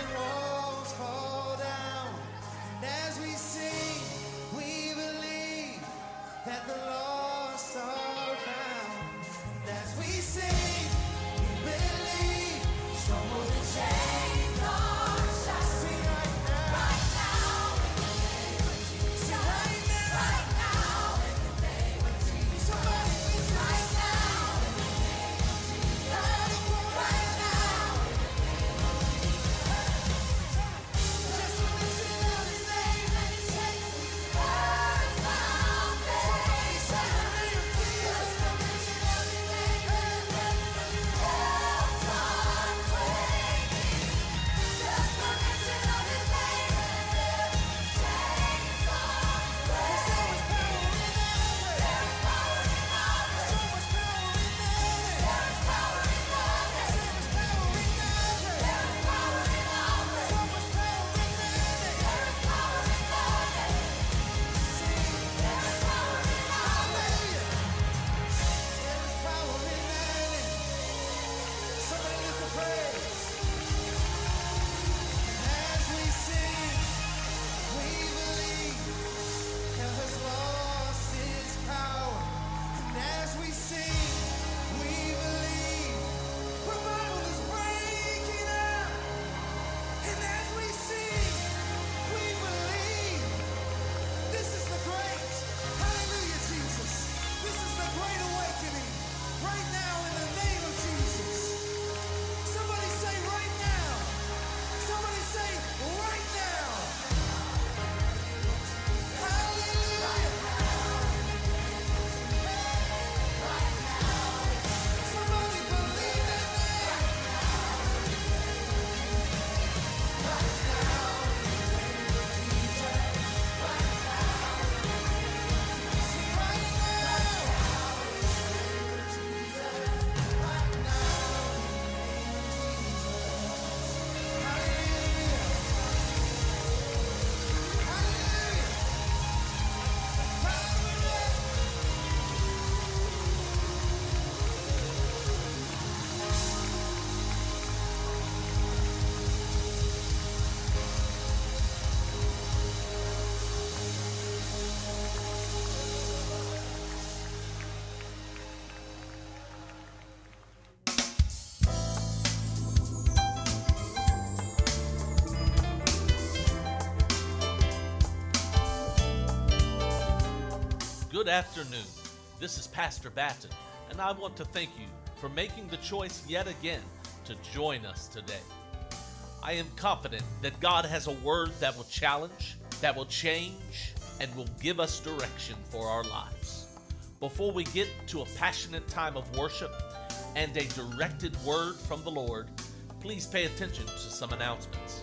walls fall down. And as we sing, we believe that the lost are found. And as we sing, we believe strongholds and chains are shattered. Sing right now. Right now, in the name of Jesus. Sing right now. Right now, in the name of Jesus. Somebody lift right now, in the name of Jesus. Right now, in the name of Jesus. Just mention of His name and it shakes the earth's foundation. Somebody say the name of Jesus. Just the mention of His name and it makes the earth start quaking. Just the mention of His name and it chains start breaking. There is power in our name. So much power in our name. There is power in our name. So much power in our name. There is power in our name. So much power in our name. There is power in our name. Sing. There is power in our name. There is power in our name. Somebody lift the praise. As we sing, we believe hell has lost its power. And as we sing, we believe revival is breaking out. And as we sing, we believe this is the great, hallelujah, Jesus. This is the great awakening right now in the name of Jesus. Somebody say right now. Somebody say right now. Hallelujah. Somebody believe that name. Say right Good afternoon. This is Pastor Batten, and I want to thank you for making the choice yet again to join us today. I am confident that God has a word that will challenge, that will change, and will give us direction for our lives. Before we get to a passionate time of worship and a directed word from the Lord, please pay attention to some announcements.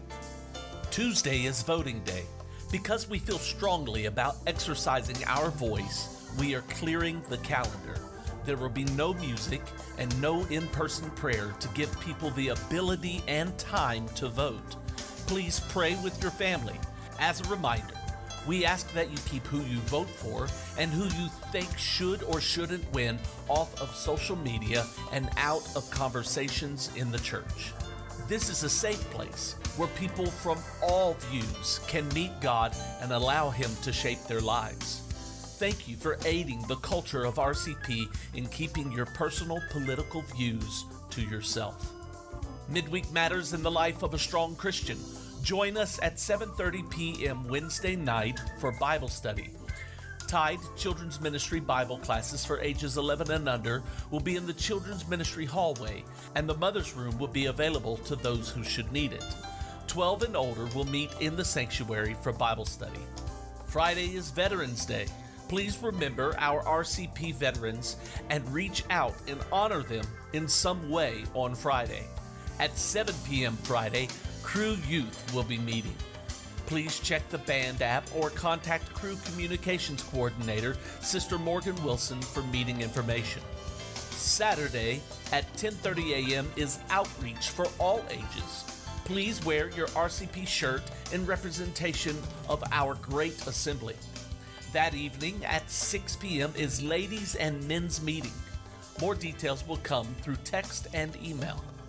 Tuesday is voting day. Because we feel strongly about exercising our voice, we are clearing the calendar. There will be no music and no in-person prayer to give people the ability and time to vote. Please pray with your family. As a reminder, we ask that you keep who you vote for and who you think should or shouldn't win off of social media and out of conversations in the church. This is a safe place where people from all views can meet God and allow Him to shape their lives. Thank you for aiding the culture of RCP in keeping your personal political views to yourself. Midweek matters in the life of a strong Christian. Join us at 7:30 p.m. Wednesday night for Bible study. Tide Children's Ministry Bible classes for ages 11 and under will be in the Children's Ministry hallway, and the Mother's Room will be available to those who should need it. 12 and older will meet in the sanctuary for Bible study. Friday is Veterans Day. Please remember our RCP veterans and reach out and honor them in some way on Friday. At 7 p.m. Friday, Crew Youth will be meeting. Please check the band app or contact Crew Communications Coordinator, Sister Morgan Wilson, for meeting information. Saturday at 10:30 a.m. is Outreach for all ages. Please wear your RCP shirt in representation of our great assembly. That evening at 6 p.m. is Ladies and Men's Meeting. More details will come through text and email.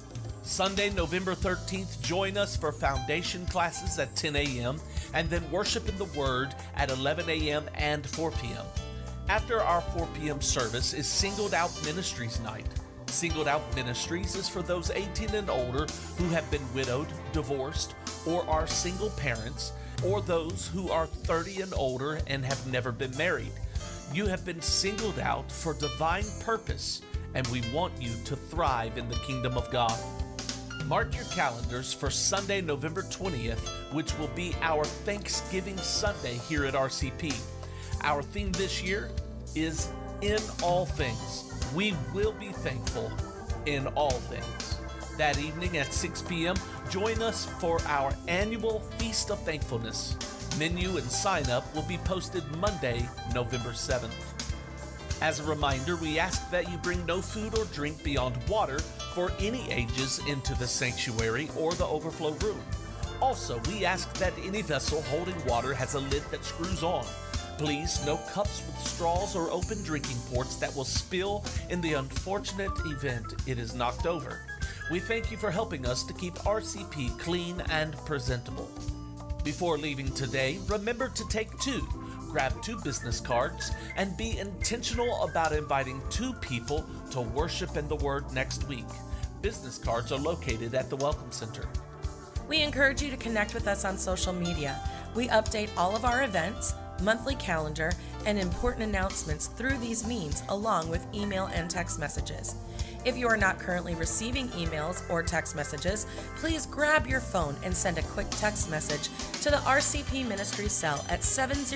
Sunday, November 13th, join us for foundation classes at 10 a.m. and then worship in the Word at 11 a.m. and 4 p.m. After our 4 p.m. service is Singled Out Ministries night. Singled Out Ministries is for those 18 and older who have been widowed, divorced, or are single parents, or those who are 30 and older and have never been married. You have been singled out for divine purpose, and we want you to thrive in the kingdom of God. Mark your calendars for Sunday, November 20th, which will be our Thanksgiving Sunday here at RCP. Our theme this year is In All Things. We will be thankful in all things. That evening at 6 p.m., join us for our annual Feast of Thankfulness. Menu and sign-up will be posted Monday, November 7th. As a reminder, we ask that you bring no food or drink beyond water for any ages into the sanctuary or the overflow room. Also, we ask that any vessel holding water has a lid that screws on. Please, no cups with straws or open drinking ports that will spill in the unfortunate event it is knocked over. We thank you for helping us to keep RCP clean and presentable. Before leaving today, remember to take 2. Grab 2 business cards and be intentional about inviting 2 people to worship in the Word next week. Business cards are located at the Welcome Center. We encourage you to connect with us on social media. We update all of our events, monthly calendar, and important announcements through these means, along with email and text messages. If you are not currently receiving emails or text messages, please grab your phone and send a quick text message to the RCP Ministry cell at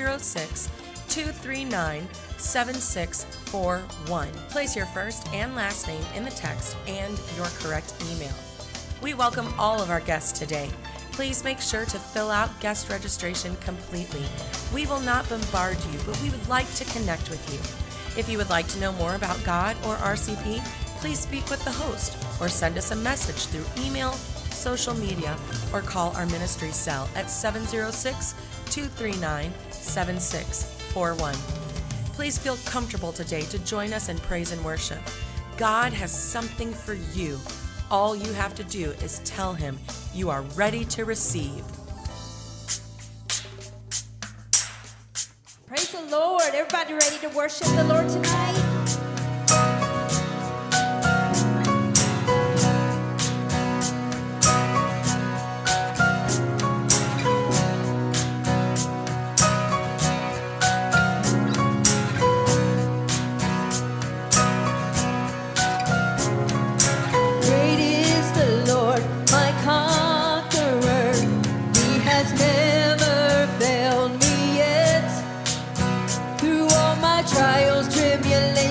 706-239-7641. Place your first and last name in the text and your correct email. We welcome all of our guests today. Please make sure to fill out guest registration completely. We will not bombard you, but we would like to connect with you. If you would like to know more about God or RCP, please speak with the host or send us a message through email, social media, or call our ministry cell at 706-239-7641. Please feel comfortable today to join us in praise and worship. God has something for you. All you have to do is tell Him you are ready to receive. Praise the Lord. Everybody ready to worship the Lord tonight? Trials, tribulations.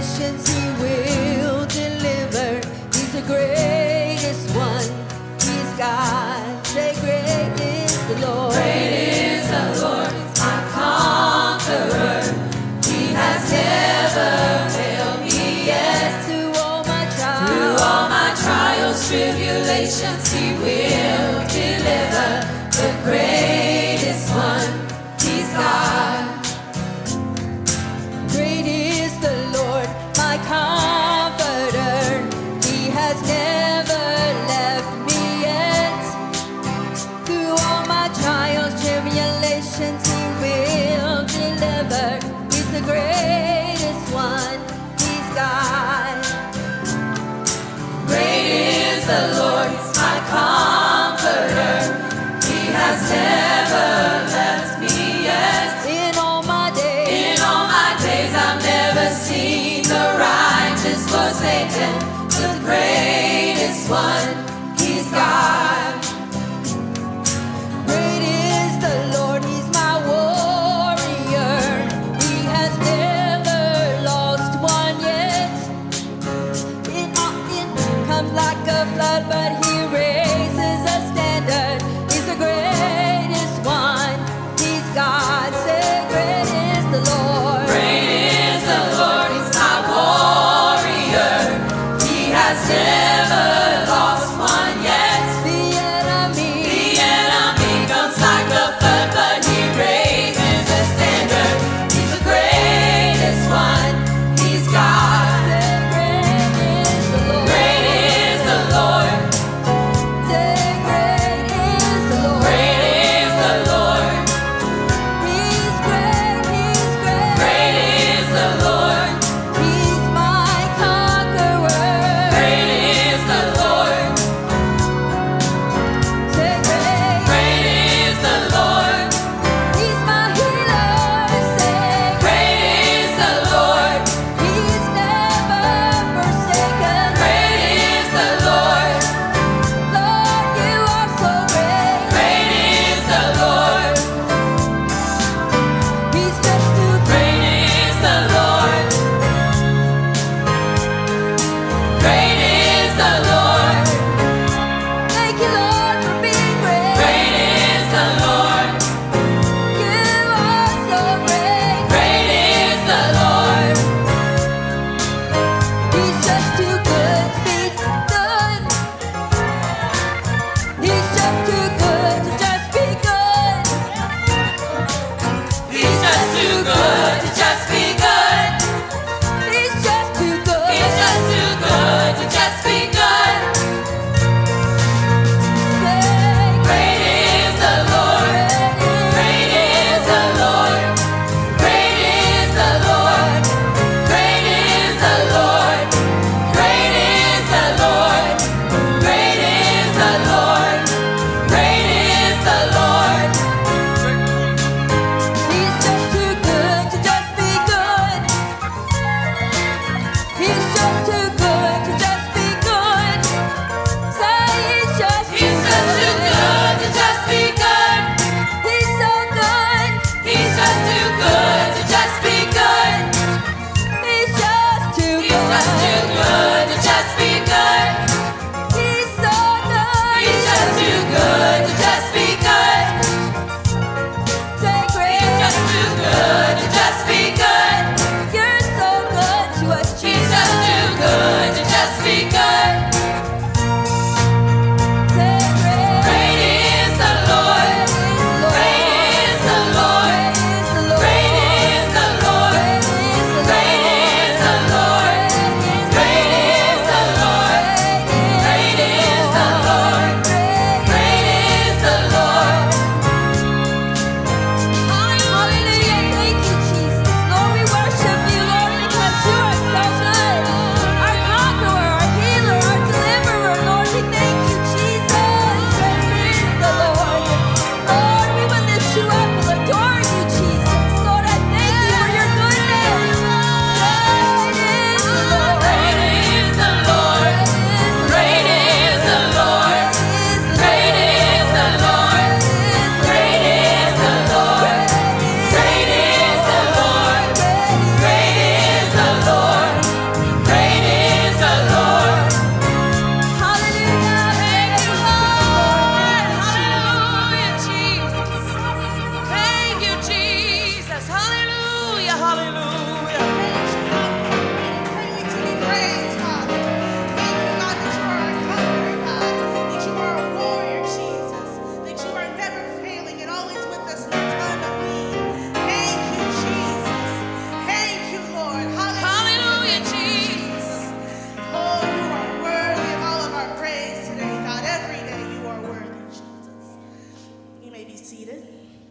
may be seated.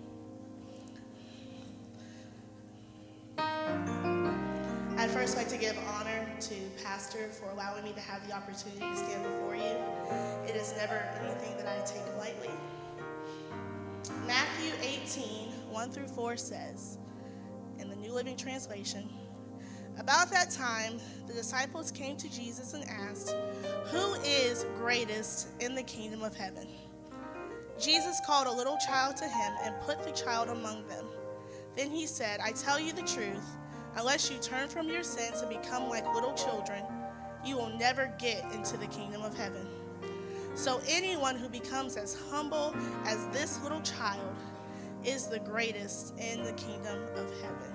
I'd first like to give honor to Pastor for allowing me to have the opportunity to stand before you. It is never anything that I take lightly. Matthew 18, 1 through 4 says, in the New Living Translation, about that time, the disciples came to Jesus and asked, "Who is greatest in the kingdom of heaven?" Jesus called a little child to him and put the child among them. Then he said, "I tell you the truth, unless you turn from your sins and become like little children, you will never get into the kingdom of heaven. So anyone who becomes as humble as this little child is the greatest in the kingdom of heaven."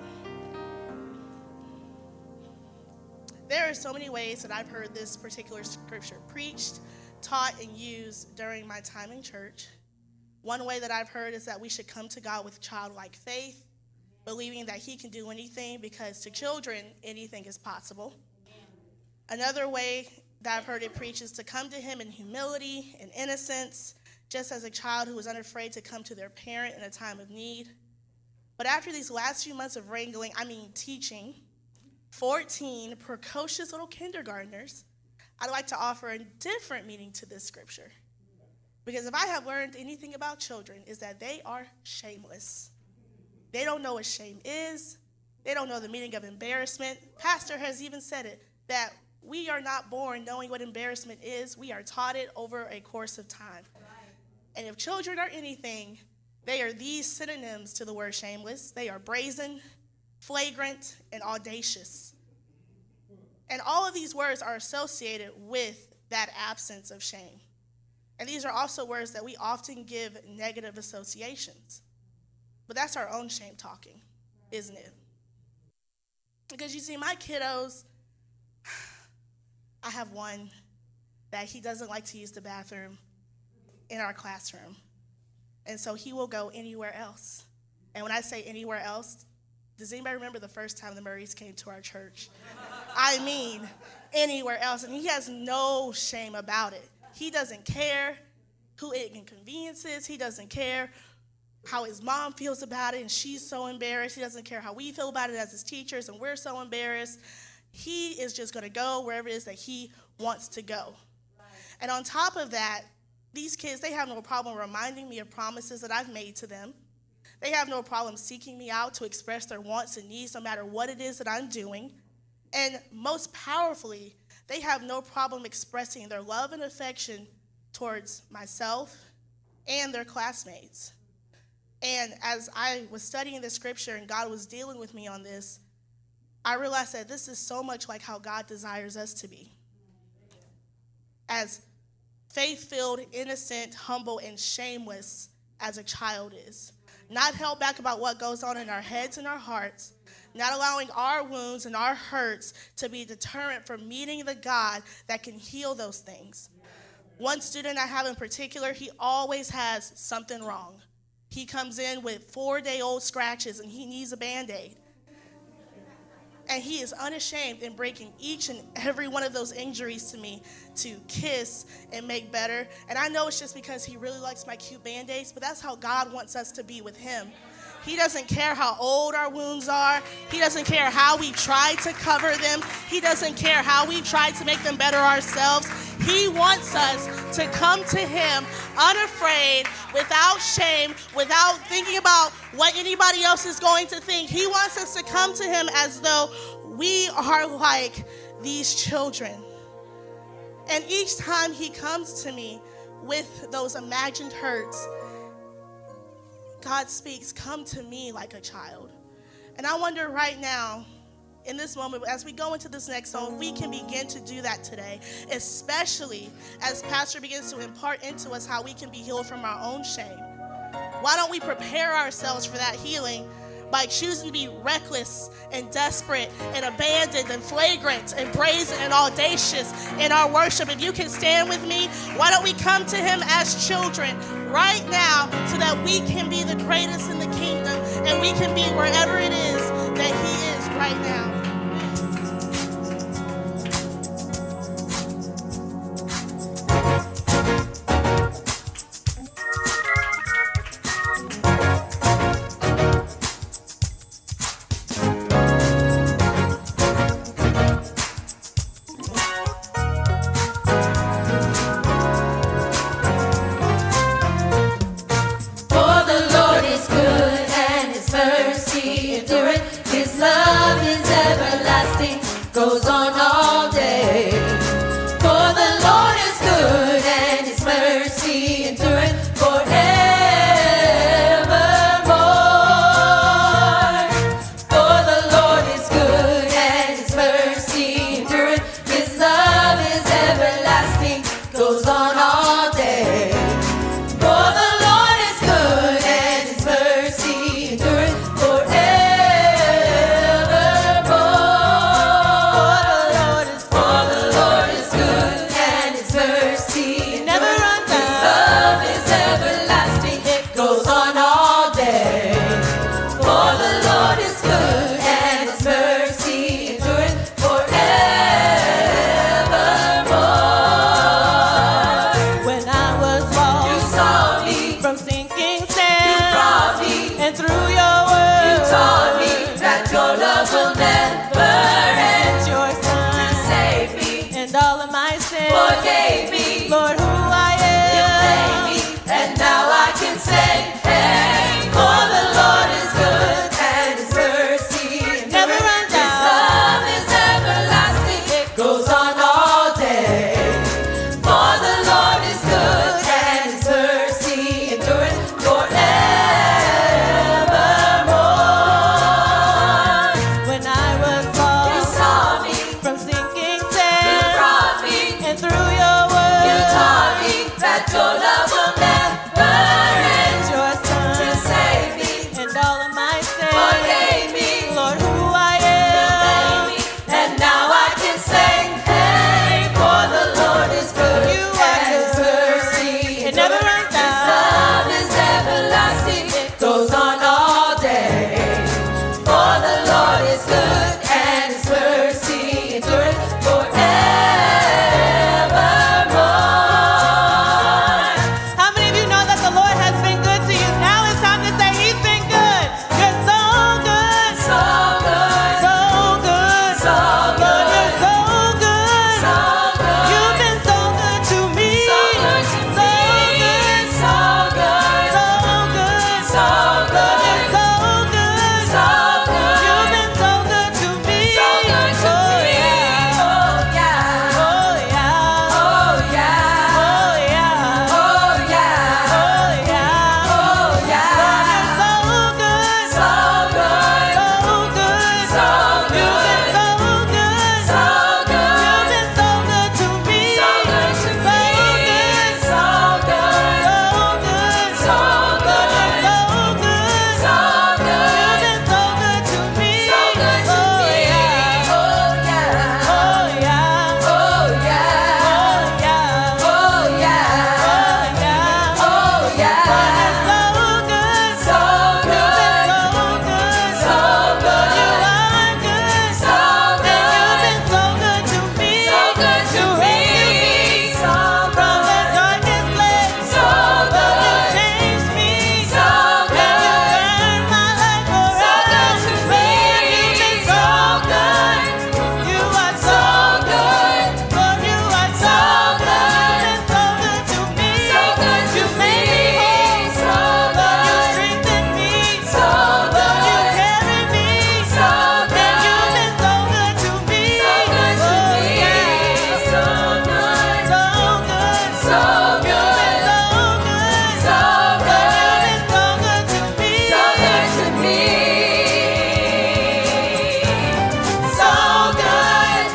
There are so many ways that I've heard this particular scripture preached, taught, and used during my time in church. One way that I've heard is that we should come to God with childlike faith, believing that he can do anything because to children, anything is possible. Another way that I've heard it preached is to come to him in humility and innocence, just as a child who is unafraid to come to their parent in a time of need. But after these last few months of teaching 14 precocious little kindergartners, I'd like to offer a different meaning to this scripture. Because if I have learned anything about children, is that they are shameless. They don't know what shame is. They don't know the meaning of embarrassment. Pastor has even said it, that we are not born knowing what embarrassment is. We are taught it over a course of time. And if children are anything, they are these synonyms to the word shameless. They are brazen, flagrant, and audacious. And all of these words are associated with that absence of shame. And these are also words that we often give negative associations. But that's our own shame talking, isn't it? Because you see, my kiddos, I have one that he doesn't like to use the bathroom in our classroom. And so he will go anywhere else. And when I say anywhere else, does anybody remember the first time the Murrays came to our church? I mean, anywhere else. And he has no shame about it. He doesn't care who it inconveniences. He doesn't care how his mom feels about it, and she's so embarrassed. He doesn't care how we feel about it as his teachers, and we're so embarrassed. He is just going to go wherever it is that he wants to go. And on top of that, these kids, they have no problem reminding me of promises that I've made to them. They have no problem seeking me out to express their wants and needs no matter what it is that I'm doing. And most powerfully, they have no problem expressing their love and affection towards myself and their classmates. And as I was studying the scripture and God was dealing with me on this, I realized that this is so much like how God desires us to be. As faith-filled, innocent, humble, and shameless as a child is. Not held back about what goes on in our heads and our hearts. Not allowing our wounds and our hurts to be a deterrent from meeting the God that can heal those things. One student I have in particular, he always has something wrong. He comes in with 4-day-old scratches and he needs a Band-Aid. And he is unashamed in breaking each and every one of those injuries to me to kiss and make better. And I know it's just because he really likes my cute Band-Aids, but that's how God wants us to be with him. He doesn't care how old our wounds are. He doesn't care how we try to cover them. He doesn't care how we try to make them better ourselves. He wants us to come to him unafraid, without shame, without thinking about what anybody else is going to think. He wants us to come to him as though we are like these children. And each time he comes to me with those imagined hurts, God speaks, "Come to me like a child." And I wonder right now, in this moment, as we go into this next song, we can begin to do that today, especially as Pastor begins to impart into us how we can be healed from our own shame. Why don't we prepare ourselves for that healing by choosing to be reckless and desperate and abandoned and flagrant and brazen and audacious in our worship? If you can stand with me, why don't we come to him as children right now so that we can be the greatest in the kingdom and we can be wherever it is that he is right now. and through your word, you taught me that your love will never end. Your son to save me and all of my sins, forgave me, Lord, who I you am. made me, and now I can say, hey, for the Lord is good and his mercy Never runs his out. love is everlasting, it goes on all day. For the Lord is good and his mercy endureth forevermore. When I was lost, You saw me, from sinking you sand, brought me, and through your word, you taught me that your love will never end. your To son save me, and all of my sins, forgave me, Lord, who I made am. me, and now I can say, hey, for the Lord is good You are and his mercy It never runs his out. love is everlasting, it goes on all day. For the Lord is good and his mercy endureth forevermore. How many of you know that the Lord has been good to you? Now it's time to say he's been good. You're so good. So good, So good. so Lord, good, you're so good. so good. You've been so good to me. So good to So me, good. so good, So good. so Lord, good, you're so good. so good. You've been so good to me. So good to Oh, me, yeah. oh yeah, Oh, yeah. oh yeah, Oh, yeah. oh yeah, Oh, yeah. oh yeah. Lord, you're so good. So good, So good. so You've been good, so good. so good, You've been so good to me. so good to me, so good, So good. so Lord, good, you're so good. so good, You've been so good to me. so good to Oh, me, yeah. oh yeah, Oh, yeah. oh yeah, Oh, yeah. oh yeah, Oh, yeah. oh yeah. Lord, you're so good. So You've been good, so good. so Lord, you good, are good. so And you've good, been so good to me. so good to You me, rescued me so from the good, darkest place. so Lord, you good, changed me. so And you good, turned my life so around. good to me, Lord, you've been so so good, You are so so good, Lord, you are so so good. good, You've been so good to me. so good to You made me me, whole. so Lord, you good, strengthened me. so Lord, you good, carried me. so And you've good, been so good to me. so good to Oh, me, yeah. so good, So good. so You've been good, so good. so Lord, good, you've been so good to me. so good to me, so good.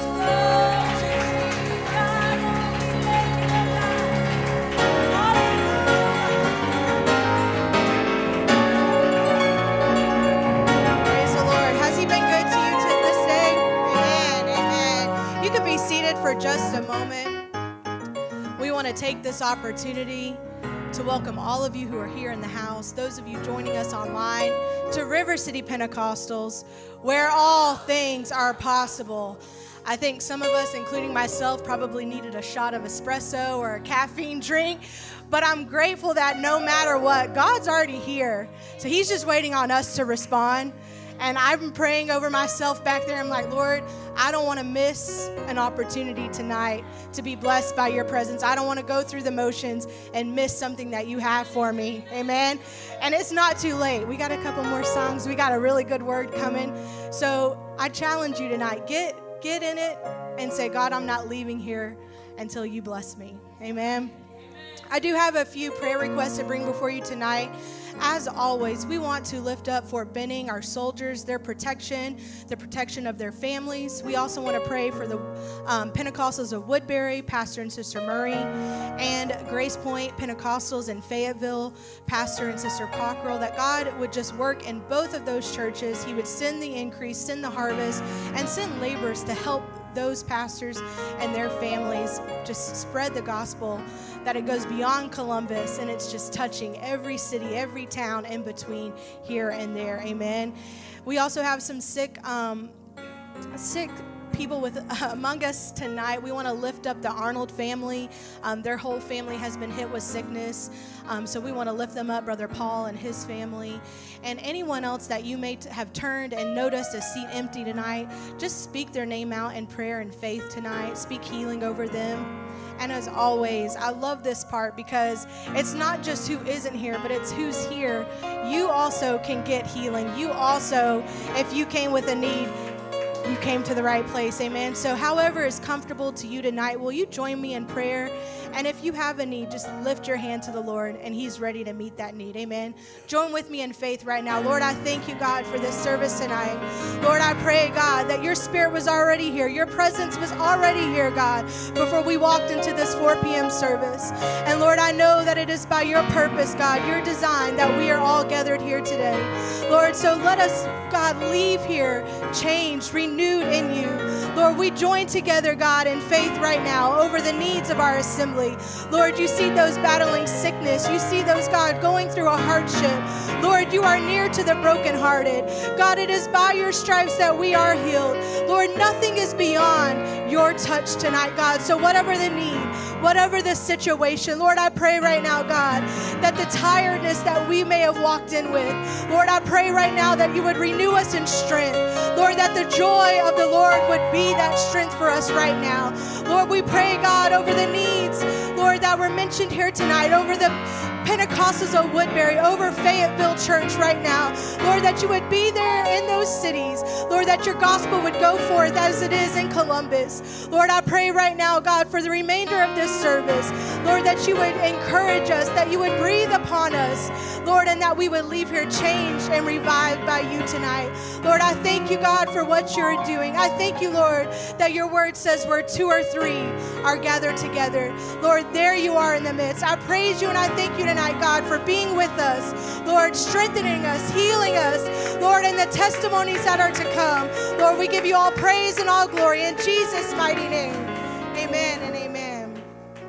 Praise the Lord. Has he been good to you this day? Amen. Amen. You can be seated for just a moment. We want to take this opportunity to welcome all of you who are here in the house, those of you joining us online, to River City Pentecostals, where all things are possible. I think some of us, including myself, probably needed a shot of espresso or a caffeine drink, but I'm grateful that no matter what, God's already here. So he's just waiting on us to respond. And I'm praying over myself back there. I'm like, Lord, I don't want to miss an opportunity tonight to be blessed by your presence. I don't want to go through the motions and miss something that you have for me. Amen. And it's not too late. We got a couple more songs. We got a really good word coming. So I challenge you tonight. Get in it and say, God, I'm not leaving here until you bless me. Amen. I do have a few prayer requests to bring before you tonight. As always, we want to lift up Fort Benning, our soldiers, their protection, the protection of their families. We also want to pray for the Pentecostals of Woodbury, Pastor and Sister Murray, and Grace Point Pentecostals in Fayetteville, Pastor and Sister Cockrell, that God would just work in both of those churches. He would send the increase, send the harvest, and send laborers to help those pastors and their families just spread the gospel, that it goes beyond Columbus and it's just touching every city, every town in between here and there. Amen. We also have some sick people among us tonight. We want to lift up the Arnold family. Their whole family has been hit with sickness. So we want to lift them up, Brother Paul and his family. And anyone else that you may have turned and noticed a seat empty tonight, just speak their name out in prayer and faith tonight. Speak healing over them. And as always, I love this part because it's not just who isn't here, but it's who's here. You also can get healing. You also, if you came with a need, you came to the right place. Amen. So however is comfortable to you tonight, will you join me in prayer? And if you have a need, just lift your hand to the Lord, and he's ready to meet that need. Amen. Join with me in faith right now. Lord, I thank you, God, for this service tonight. Lord, I pray, God, that your spirit was already here. Your presence was already here, God, before we walked into this 4 p.m. service. And Lord, I know that it is by your purpose, God, your design, that we are all gathered here today. Lord, so let us, God, leave here changed, renewed in you. Lord, we join together, God, in faith right now over the needs of our assembly. Lord, you see those battling sickness. You see those, God, going through a hardship. Lord, you are near to the brokenhearted. God, it is by your stripes that we are healed. Lord, nothing is beyond your touch tonight, God. So whatever the need, whatever the situation, Lord, I pray right now, God, that the tiredness that we may have walked in with, Lord, I pray right now that you would renew us in strength. Lord, that the joy of the Lord would be that strength for us right now. Lord, we pray, God, over the needs, Lord, that were mentioned here tonight, over the Pentecostals of Woodbury, over Fayetteville Church right now. Lord, that you would be there in those cities. Lord, that your gospel would go forth as it is in Columbus. Lord, I pray right now, God, for the remainder of this service. Lord, that you would encourage us, that you would breathe upon us, Lord, and that we would leave here changed and revived by you tonight. Lord, I thank you, God, for what you're doing. I thank you, Lord, that your word says where 2 or 3 are gathered together. Lord, there you are in the midst. I praise you and I thank you tonight, God, for being with us. Lord, strengthening us, healing us, Lord, and the testimonies that are to come. Lord, we give you all praise and all glory in Jesus' mighty name. Amen and amen.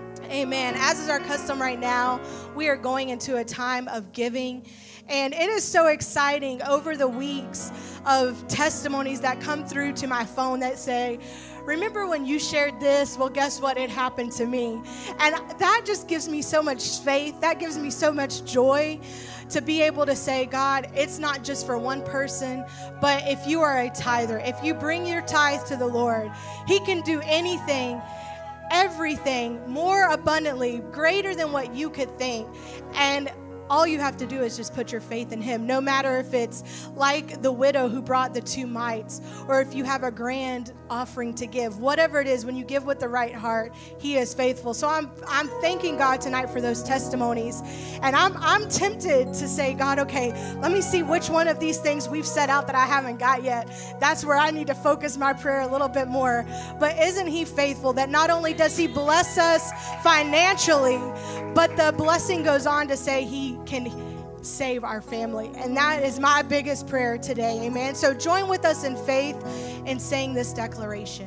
Amen. As is our custom right now, we are going into a time of giving. And it is so exciting over the weeks of testimonies that come through to my phone that say, remember when you shared this? Well, guess what? It happened to me. And that just gives me so much faith. That gives me so much joy to be able to say, God, it's not just for one person, but if you are a tither, if you bring your tithe to the Lord, he can do anything, everything more abundantly, greater than what you could think. And all you have to do is just put your faith in him, no matter if it's like the widow who brought the 2 mites, or if you have a grand offering to give. Whatever it is, when you give with the right heart, he is faithful. So I'm thanking God tonight for those testimonies. And I'm tempted to say, God, okay, let me see which one of these things we've set out that I haven't got yet. That's where I need to focus my prayer a little bit more. But isn't he faithful that not only does he bless us financially, but the blessing goes on to say he can save our family. And that is my biggest prayer today. Amen. So join with us in faith in saying this declaration.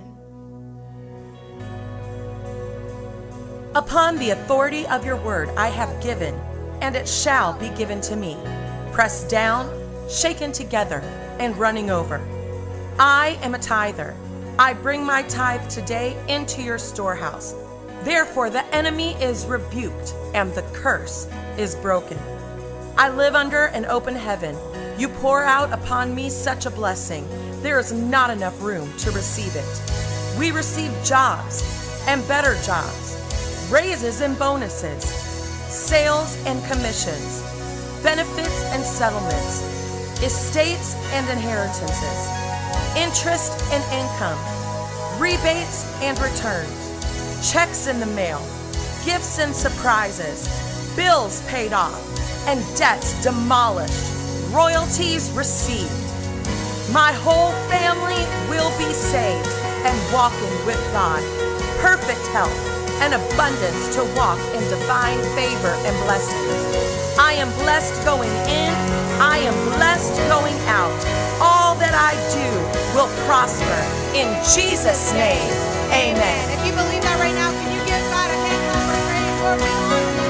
Upon the authority of your word I have given, and it shall be given to me, pressed down, shaken together, and running over. I am a tither. I bring my tithe today into your storehouse. Therefore the enemy is rebuked, and the curse is broken. I live under an open heaven. You pour out upon me such a blessing. There is not enough room to receive it. We receive jobs and better jobs, raises and bonuses, sales and commissions, benefits and settlements, estates and inheritances, interest and income, rebates and returns, checks in the mail, gifts and surprises, bills paid off, and debts demolished, royalties received. My whole family will be saved and walking with God, perfect health and abundance to walk in divine favor and blessings. I am blessed going in, I am blessed going out. All that I do will prosper. In Jesus' name, amen. If you believe that right now, can you give God a hand clap of praise? Lord, we honor you.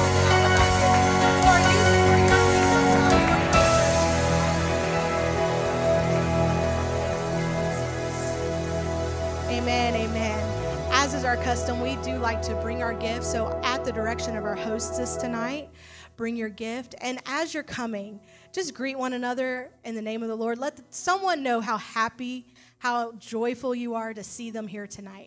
Lord, use it for your kingdom, God. our custom, we do like to bring our gifts. So at the direction of our hostess tonight, bring your gift. And as you're coming, just greet one another in the name of the Lord. Let someone know how happy, how joyful you are to see them here tonight.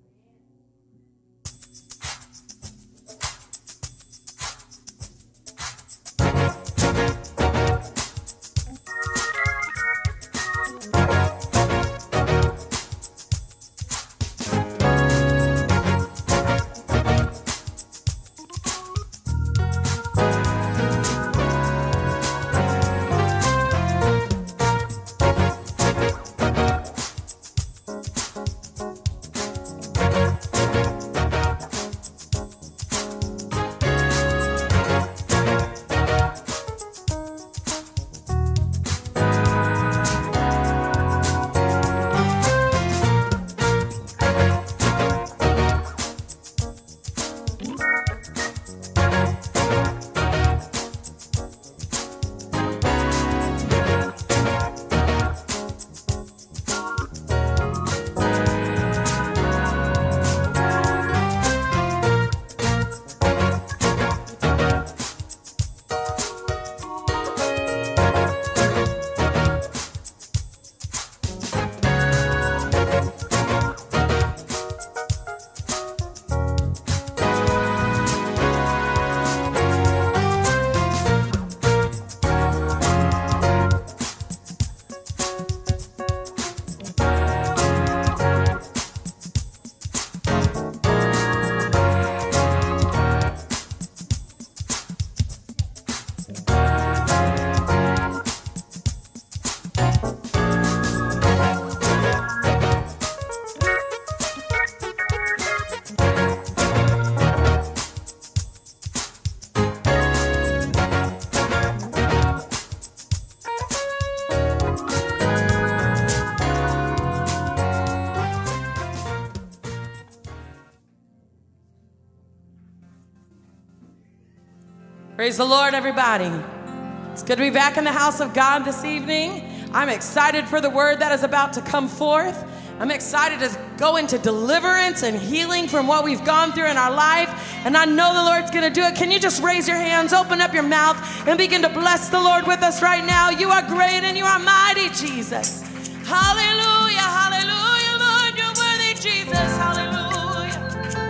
Praise the Lord, everybody. It's good to be back in the house of God this evening. I'm excited for the word that is about to come forth. I'm excited to go into deliverance and healing from what we've gone through in our life. And I know the Lord's going to do it. Can you just raise your hands, open up your mouth, and begin to bless the Lord with us right now? You are great and you are mighty, Jesus. Hallelujah, hallelujah, Lord, you're worthy, Jesus. Hallelujah.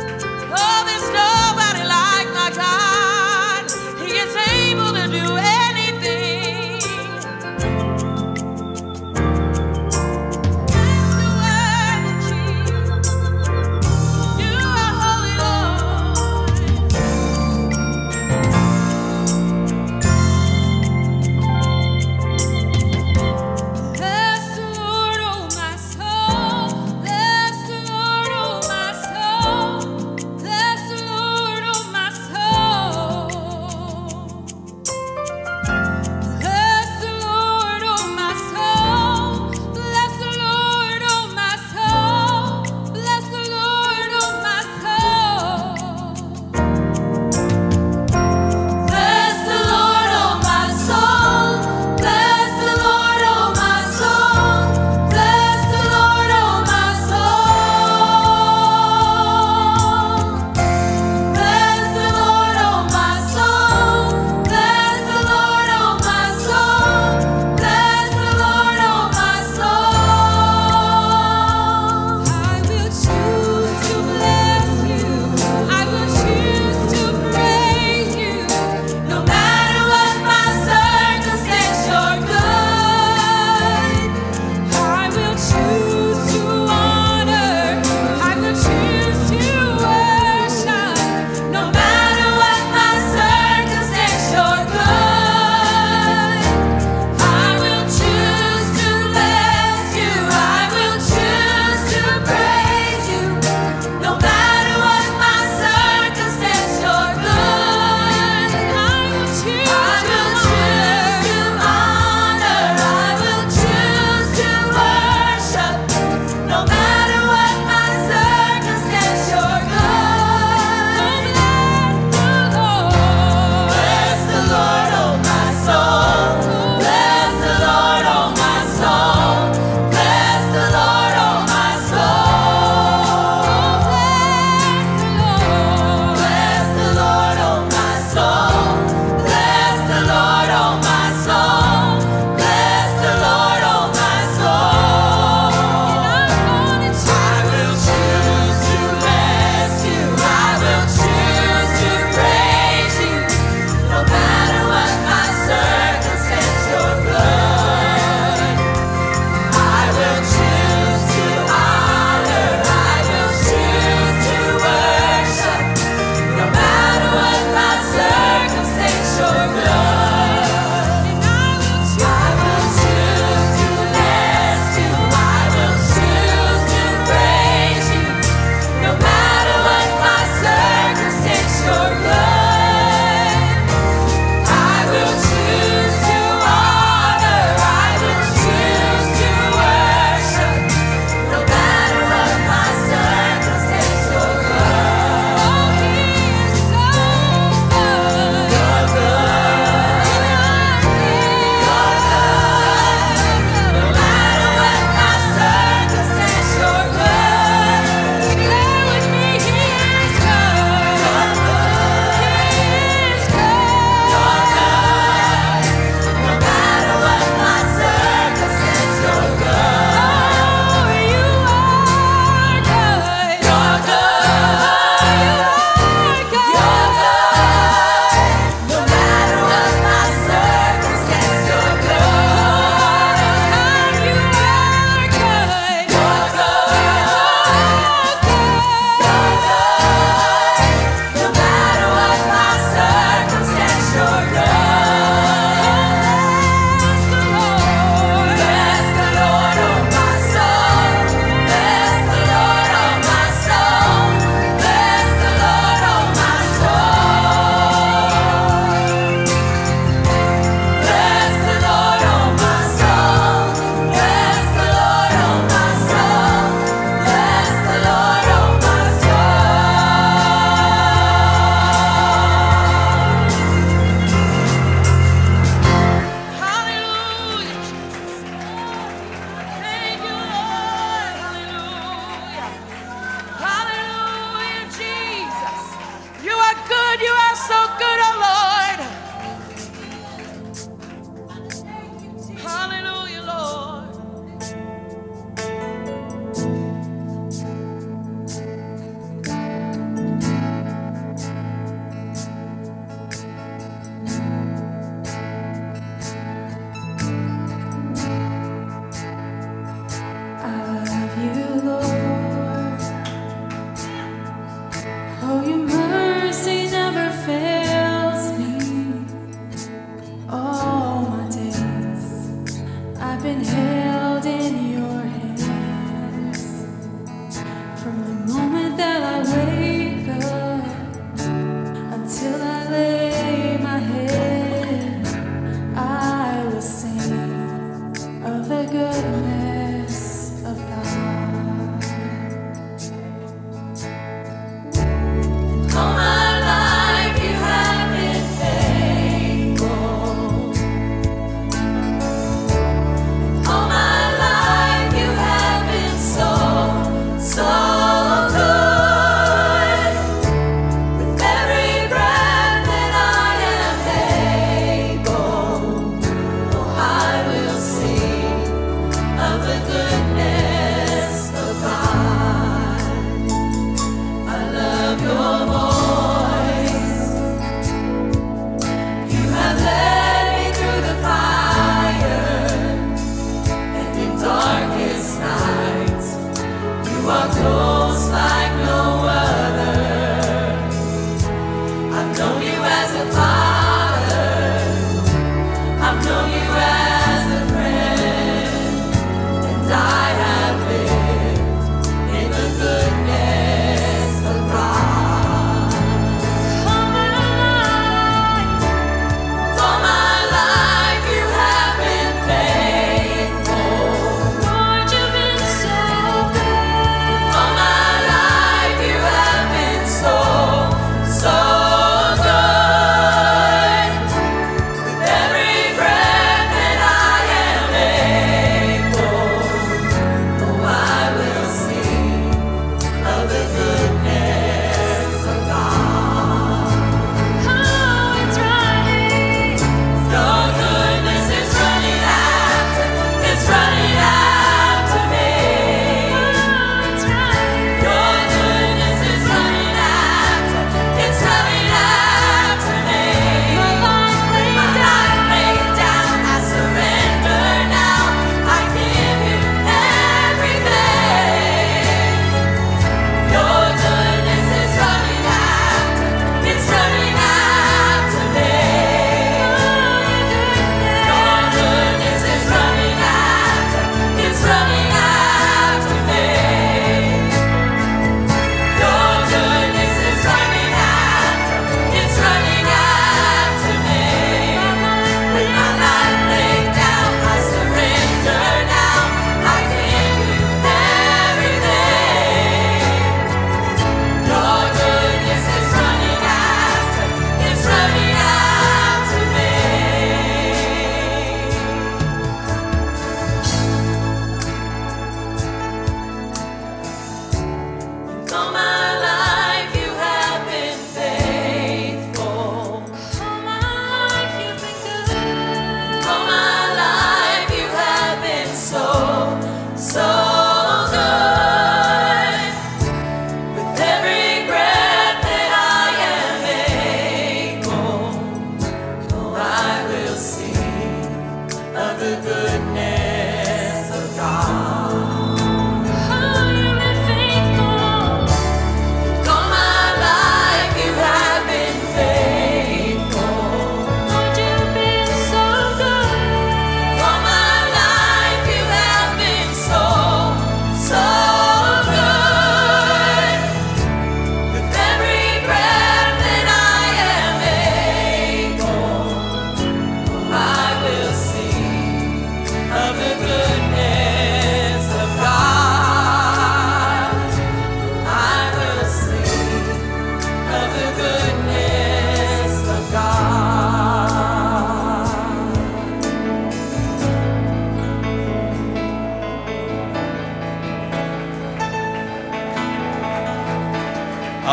Oh, there's nobody like my God. He is able to do anything. You're worthy, Jesus. You are holy, Lord. Bless the Lord, oh my soul. Bless the Lord, oh my soul. Bless the Lord,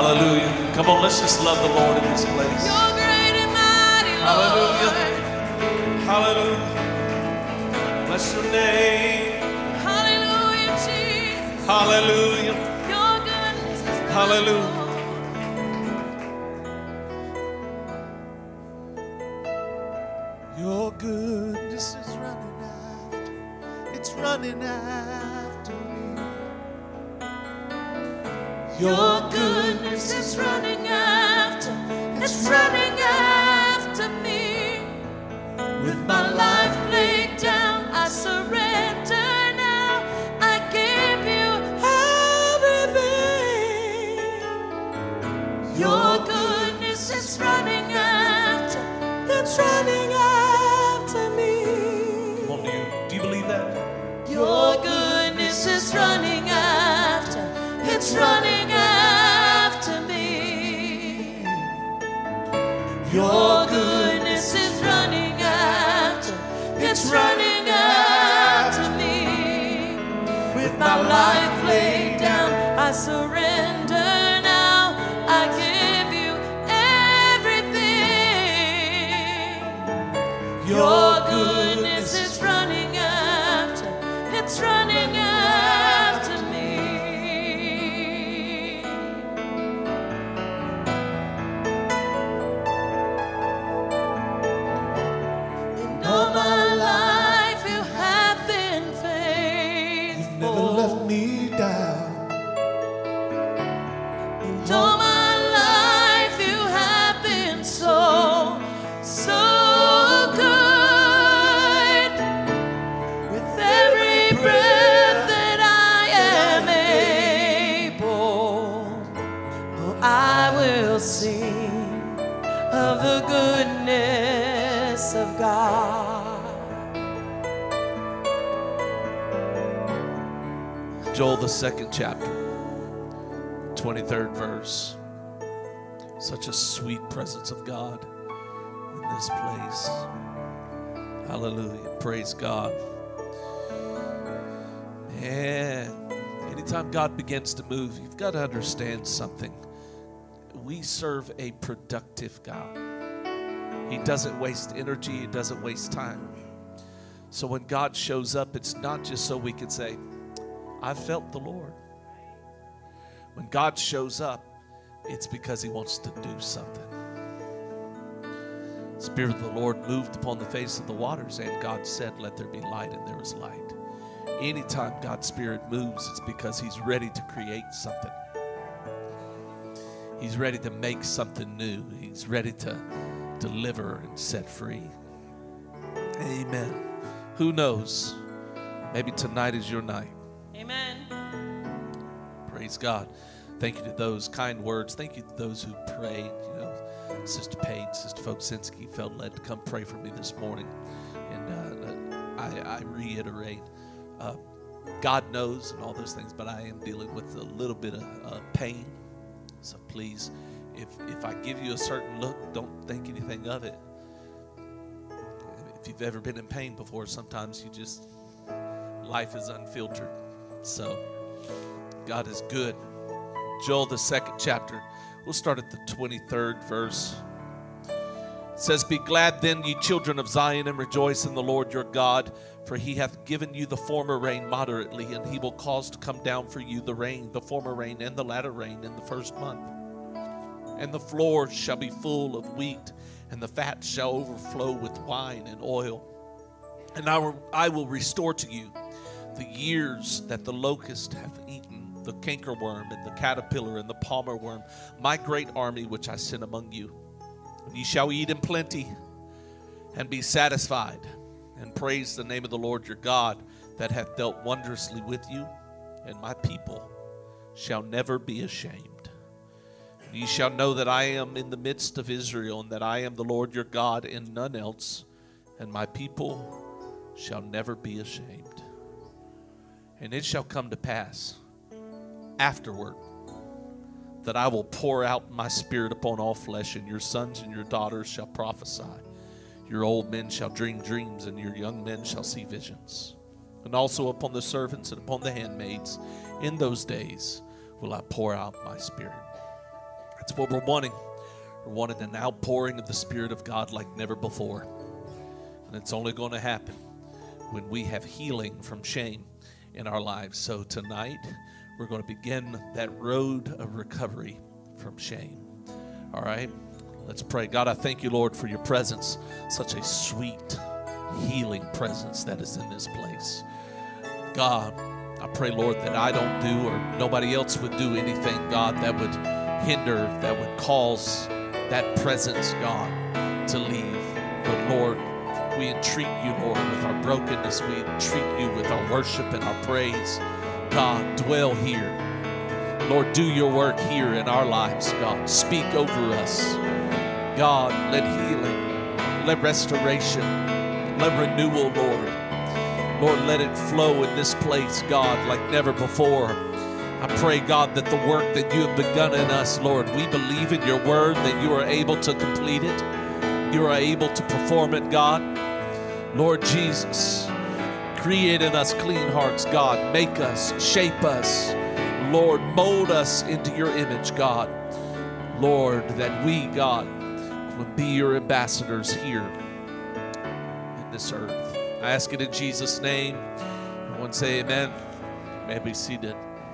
Hallelujah. Come on, let's just love the Lord in this place. You're great and mighty, Hallelujah. Lord. Hallelujah. Bless your name. Hallelujah, Jesus. Hallelujah. Your goodness is running Hallelujah. over. Your goodness is running after, it's running after me. Your goodness is running after, it's running after me. With my life laid down, I surrender now. I give you everything. Your goodness is running after, it's running after me. Come on, do you believe that? Your goodness is running after, it's running after me. Your goodness is running after, it's running after me. With my life laid down, I surrender now. I give you everything. Your goodness is running after, it's running after me. In all my life you have been faithful. Never left me down. In all my life you have been so, so good. With every breath that I am able, oh, I will sing of the goodness of God. Joel, the 2nd chapter, 23rd verse. Such a sweet presence of God in this place. Hallelujah. Praise God. And anytime God begins to move, you've got to understand something. We serve a productive God. He doesn't waste energy. He doesn't waste time. So when God shows up, it's not just so we can say, I felt the Lord. When God shows up, it's because he wants to do something. The Spirit of the Lord moved upon the face of the waters, and God said, let there be light, and there was light. Anytime God's Spirit moves, it's because he's ready to create something. He's ready to make something new. He's ready to deliver and set free. Amen. Who knows? Maybe tonight is your night. Amen. Praise God. Thank you to those kind words. Thank you to those who prayed. You know, Sister Paige, Sister Fosinski felt led to come pray for me this morning. And I reiterate, God knows and all those things, but I am dealing with a little bit of pain. So please, if I give you a certain look, don't think anything of it. If you've ever been in pain before, sometimes life is unfiltered. So God is good. Joel, the 2nd chapter. We'll start at the 23rd verse. It says, be glad then, ye children of Zion, and rejoice in the Lord your God, for he hath given you the former rain moderately, and he will cause to come down for you the rain, the former rain and the latter rain in the 1st month. And the floor shall be full of wheat, and the fat shall overflow with wine and oil. And I will restore to you the years that the locust hath eaten, the cankerworm and the caterpillar and the palmer worm, my great army which I sent among you. And ye shall eat in plenty and be satisfied, and praise the name of the Lord your God, that hath dealt wondrously with you, and my people shall never be ashamed. And ye shall know that I am in the midst of Israel, and that I am the Lord your God, and none else, and my people shall never be ashamed. And it shall come to pass afterward that I will pour out my spirit upon all flesh, and your sons and your daughters shall prophesy. Your old men shall dream dreams, and your young men shall see visions. And also upon the servants and upon the handmaids, in those days will I pour out my spirit. That's what we're wanting. We're wanting an outpouring of the Spirit of God like never before. And it's only going to happen when we have healing from shame in our lives. So tonight, we're going to begin that road of recovery from shame. All right? Let's pray. God, I thank you, Lord, for your presence. Such a sweet, healing presence that is in this place. God, I pray, Lord, that I don't do or nobody else would do anything, God, that would hinder, that would cause that presence, God, to leave. But, Lord, we entreat you, Lord, with our brokenness. We entreat you with our worship and our praise. God, dwell here. Lord, do your work here in our lives, God. Speak over us. God, let healing, let restoration, let renewal, Lord. Lord, let it flow in this place, God, like never before. I pray, God, that the work that you have begun in us, Lord, we believe in your word that you are able to complete it. You are able to perform it, God. Lord Jesus, create in us clean hearts, God. Make us, shape us. Lord, mold us into your image, God. Lord, that we, God, would be your ambassadors here in this earth. I ask it in Jesus' name. Everyone say amen. You may be seated.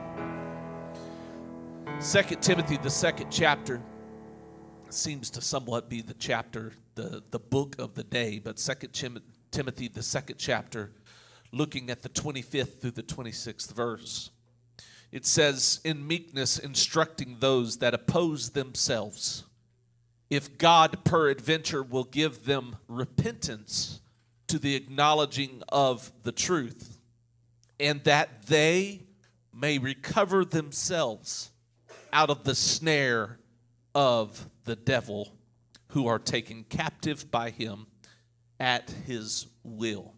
2 Timothy, the second chapter, seems to somewhat be the chapter, the book of the day, but 2 Timothy, the second chapter, looking at the 25th through the 26th verse. It says, in meekness instructing those that oppose themselves, if God peradventure will give them repentance to the acknowledging of the truth, and that they may recover themselves out of the snare of the devil, who are taken captive by him at his will.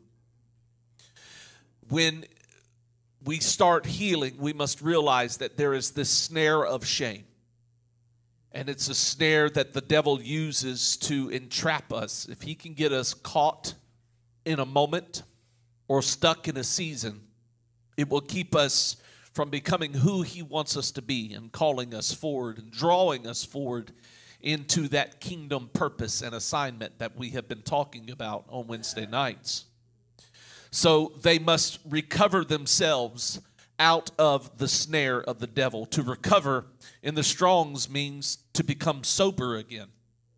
When we start healing, we must realize that there is this snare of shame. And it's a snare that the devil uses to entrap us. If he can get us caught in a moment or stuck in a season, it will keep us from becoming who he wants us to be and calling us forward and drawing us forward into that kingdom purpose and assignment that we have been talking about on Wednesday nights. So they must recover themselves out of the snare of the devil. To recover in the Strong's means to become sober again.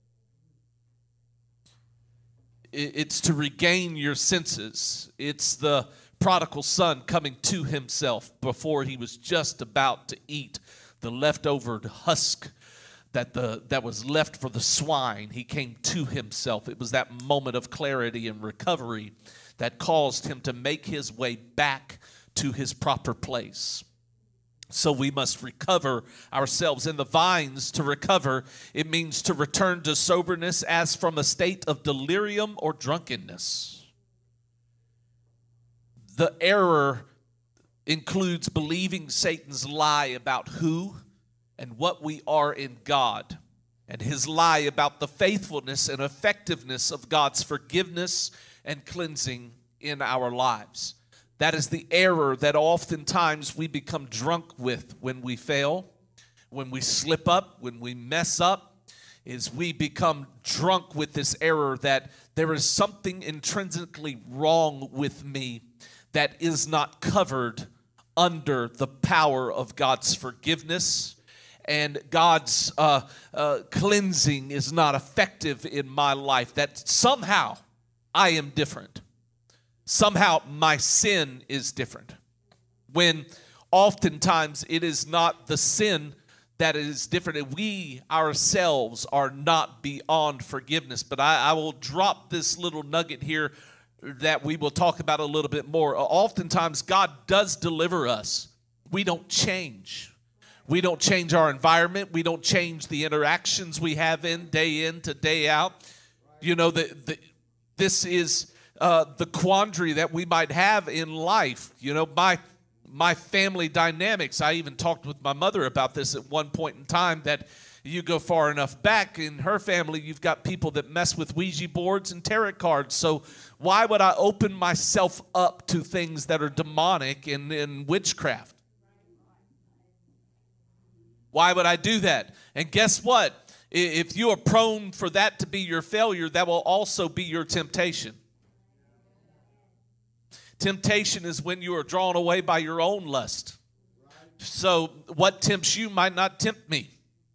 It's to regain your senses. It's the prodigal son coming to himself before he was just about to eat the leftover husk that was left for the swine. He came to himself. It was that moment of clarity and recovery that caused him to make his way back to his proper place. So we must recover ourselves. In the vines, to recover, it means to return to soberness as from a state of delirium or drunkenness. The error includes believing Satan's lie about who and what we are in God, and his lie about the faithfulness and effectiveness of God's forgiveness and cleansing in our lives. That is the error that oftentimes we become drunk with when we fail, when we slip up, when we mess up, is we become drunk with this error that there is something intrinsically wrong with me that is not covered under the power of God's forgiveness, and God's cleansing is not effective in my life, that somehow I am different. Somehow my sin is different. When oftentimes it is not the sin that is different. We ourselves are not beyond forgiveness. But I will drop this little nugget here that we will talk about a little bit more. Oftentimes God does deliver us. We don't change. We don't change our environment. We don't change the interactions we have in to day out. You know, this is the quandary that we might have in life. You know, my family dynamics. I even talked with my mother about this at one point in time, that you go far enough back in her family, you've got people that mess with Ouija boards and tarot cards. So why would I open myself up to things that are demonic and witchcraft? Why would I do that? And guess what? If you are prone for that to be your failure, that will also be your temptation. Temptation is when you are drawn away by your own lust. So what tempts you might not tempt me.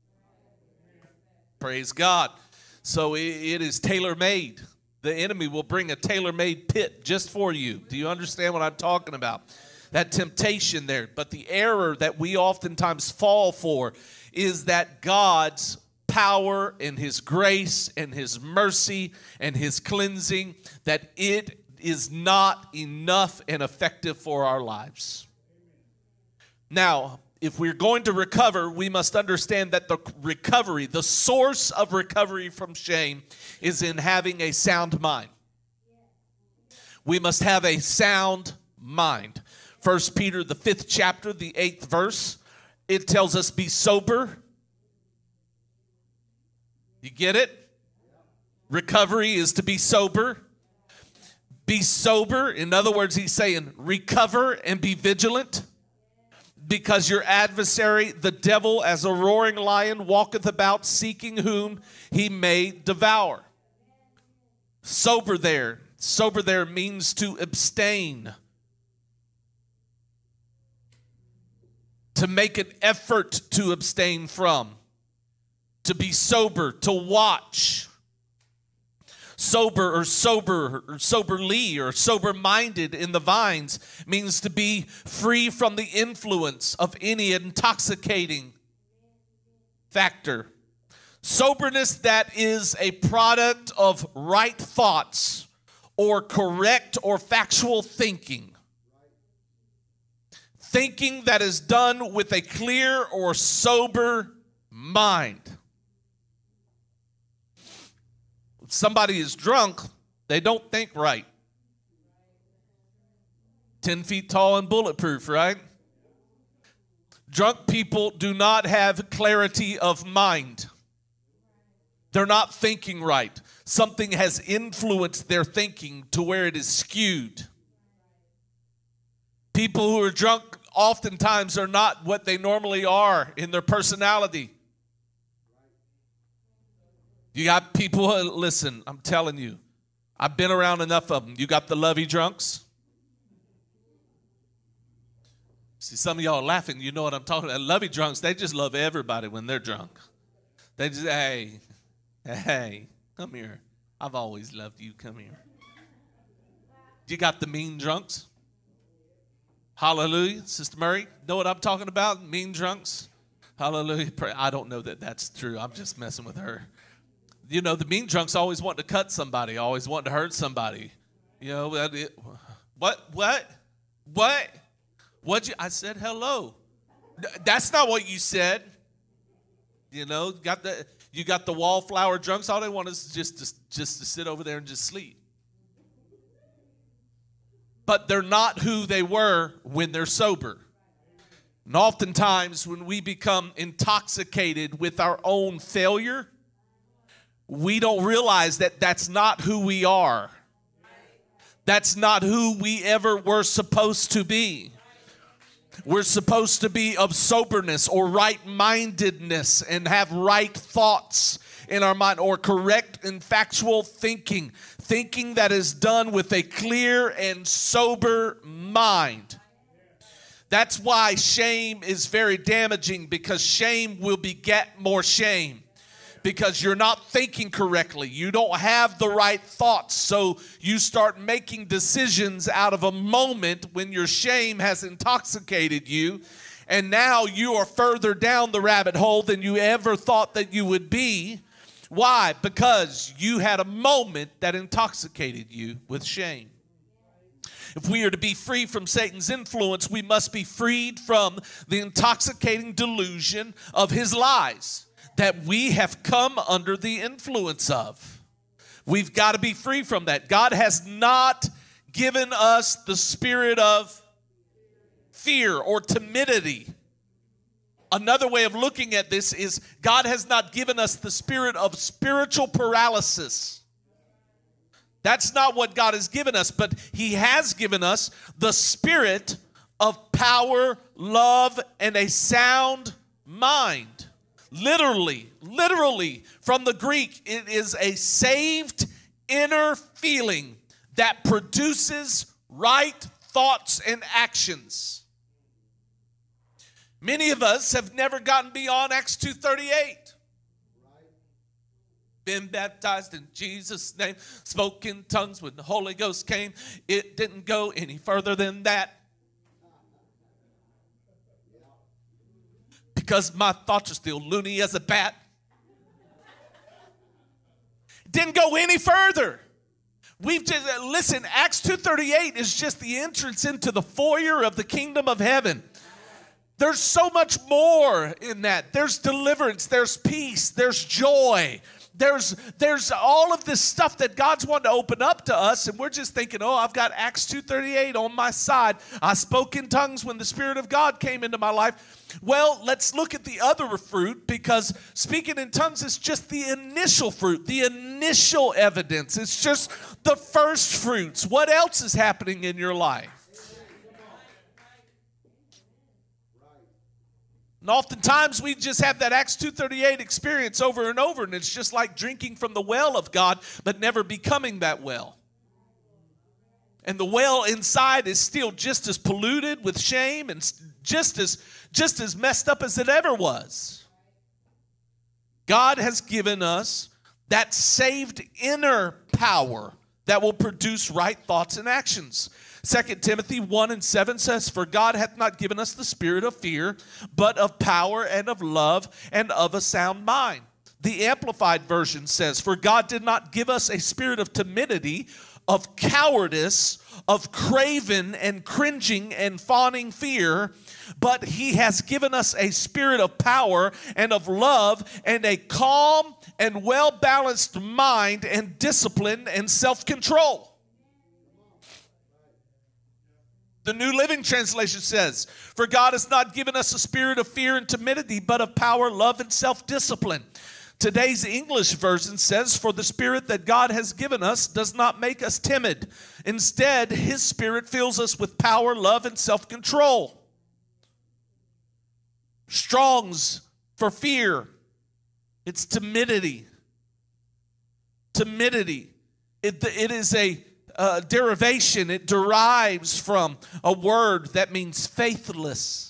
Praise God. So it is tailor-made. The enemy will bring a tailor-made pit just for you. Do you understand what I'm talking about? That temptation there. But the error that we oftentimes fall for is that God's power and His grace and His mercy and His cleansing, that it is not enough and effective for our lives. Now, if we're going to recover, we must understand that the recovery, the source of recovery from shame, is in having a sound mind. We must have a sound mind. 1 Peter, the 5th chapter, the 8th verse, it tells us, be sober. You get it? Recovery is to be sober. Be sober. In other words, he's saying recover and be vigilant. Because your adversary, the devil, as a roaring lion, walketh about seeking whom he may devour. Sober there. Sober there means to abstain. To make an effort to abstain from. To be sober, to watch. Sober or soberly or sober-minded in the Vines means to be free from the influence of any intoxicating factor. Soberness that is a product of right thoughts or correct or factual thinking. Thinking that is done with a clear or sober mind. Somebody is drunk, they don't think right. 10 feet tall and bulletproof, right? Drunk people do not have clarity of mind. They're not thinking right. Something has influenced their thinking to where it is skewed. People who are drunk oftentimes are not what they normally are in their personality. You got people, listen, I'm telling you, I've been around enough of them. You got the lovey drunks. See, some of y'all are laughing. You know what I'm talking about. Lovey drunks, they just love everybody when they're drunk. They just, hey, come here. I've always loved you. Come here. You got the mean drunks. Hallelujah. Sister Murray, know what I'm talking about? Mean drunks. Hallelujah. I don't know that that's true. I'm just messing with her. You know, the mean drunks always want to cut somebody, always want to hurt somebody. You know, what'd you, I said hello. That's not what you said. You know, you got the wallflower drunks, all they want is just to sit over there and just sleep. But they're not who they were when they're sober. And oftentimes when we become intoxicated with our own failure, we don't realize that that's not who we are. That's not who we ever were supposed to be. We're supposed to be of soberness or right-mindedness and have right thoughts in our mind, or correct and factual thinking. Thinking that is done with a clear and sober mind. That's why shame is very damaging, because shame will beget more shame. Because you're not thinking correctly. You don't have the right thoughts. So you start making decisions out of a moment when your shame has intoxicated you. And now you are further down the rabbit hole than you ever thought that you would be. Why? Because you had a moment that intoxicated you with shame. If we are to be free from Satan's influence, we must be freed from the intoxicating delusion of his lies that we have come under the influence of. We've got to be free from that. God has not given us the spirit of fear or timidity. Another way of looking at this is God has not given us the spirit of spiritual paralysis. That's not what God has given us, but He has given us the spirit of power, love, and a sound mind. Literally, from the Greek, it is a saved inner feeling that produces right thoughts and actions. Many of us have never gotten beyond Acts 2:38. Been baptized in Jesus' name, spoke in tongues when the Holy Ghost came. It didn't go any further than that. Because my thoughts are still loony as a bat. Didn't go any further. We've just, listen, Acts 2:38 is just the entrance into the foyer of the kingdom of heaven. There's so much more in that. There's deliverance, there's peace, there's joy. There's all of this stuff that God's wanting to open up to us, and we're just thinking, oh, I've got Acts 2:38 on my side. I spoke in tongues when the Spirit of God came into my life. Well, let's look at the other fruit, because speaking in tongues is just the initial fruit, the initial evidence. It's just the first fruits. What else is happening in your life? And oftentimes we just have that Acts 2:38 experience over and over, and it's just like drinking from the well of God, but never becoming that well. And the well inside is still just as polluted with shame and just as messed up as it ever was. God has given us that saved inner power that will produce right thoughts and actions. 2 Timothy 1:7 says, "For God hath not given us the spirit of fear, but of power and of love and of a sound mind." The Amplified Version says, "For God did not give us a spirit of timidity, of cowardice, of craven and cringing and fawning fear, but he has given us a spirit of power and of love and a calm and well-balanced mind and discipline and self-control." The New Living Translation says, "For God has not given us a spirit of fear and timidity, but of power, love, and self-discipline." Today's English version says, "For the spirit that God has given us does not make us timid. Instead, his spirit fills us with power, love, and self-control." Strong's for fear, it's timidity. Timidity. It is a derivation. It derives from a word that means faithless.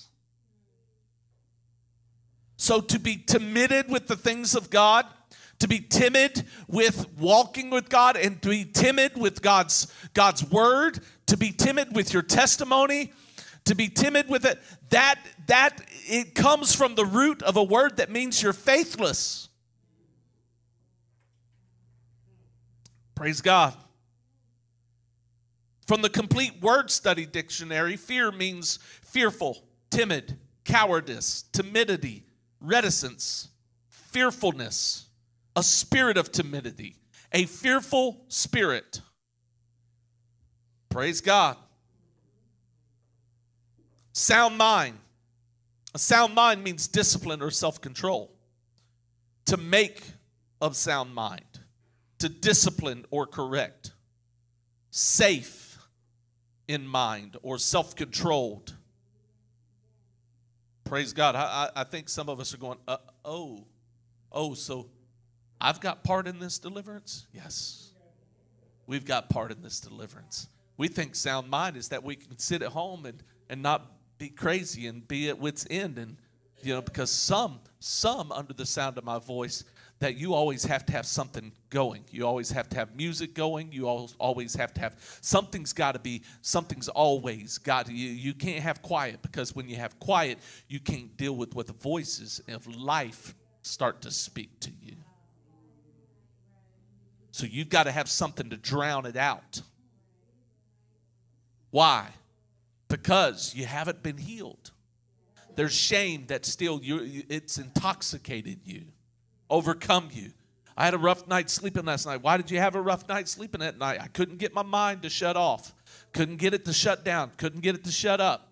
So to be timid with the things of God, to be timid with walking with God, and to be timid with God's word, to be timid with your testimony, to be timid with it, that it comes from the root of a word that means you're faithless. Praise God. From the Complete Word Study Dictionary, fear means fearful, timid, cowardice, timidity, reticence, fearfulness, a spirit of timidity, a fearful spirit. Praise God. Sound mind. A sound mind means discipline or self-control. To make of sound mind, to discipline or correct. Safe in mind or self-controlled. Praise God. I think some of us are going, so I've got part in this deliverance? Yes. We've got part in this deliverance. We think sound mind is that we can sit at home and not be crazy and be at wit's end. And, because some under the sound of my voice, that you always have to have something going. You always have to have music going. You always have to have, something's always got to, you can't have quiet, because when you have quiet, you can't deal with what the voices of life start to speak to you. So you've got to have something to drown it out. Why? Because you haven't been healed. There's shame that still, it's intoxicated you. Overcome you. I had a rough night sleeping last night. Why did you have a rough night sleeping that night? I couldn't get my mind to shut off. Couldn't get it to shut down. Couldn't get it to shut up.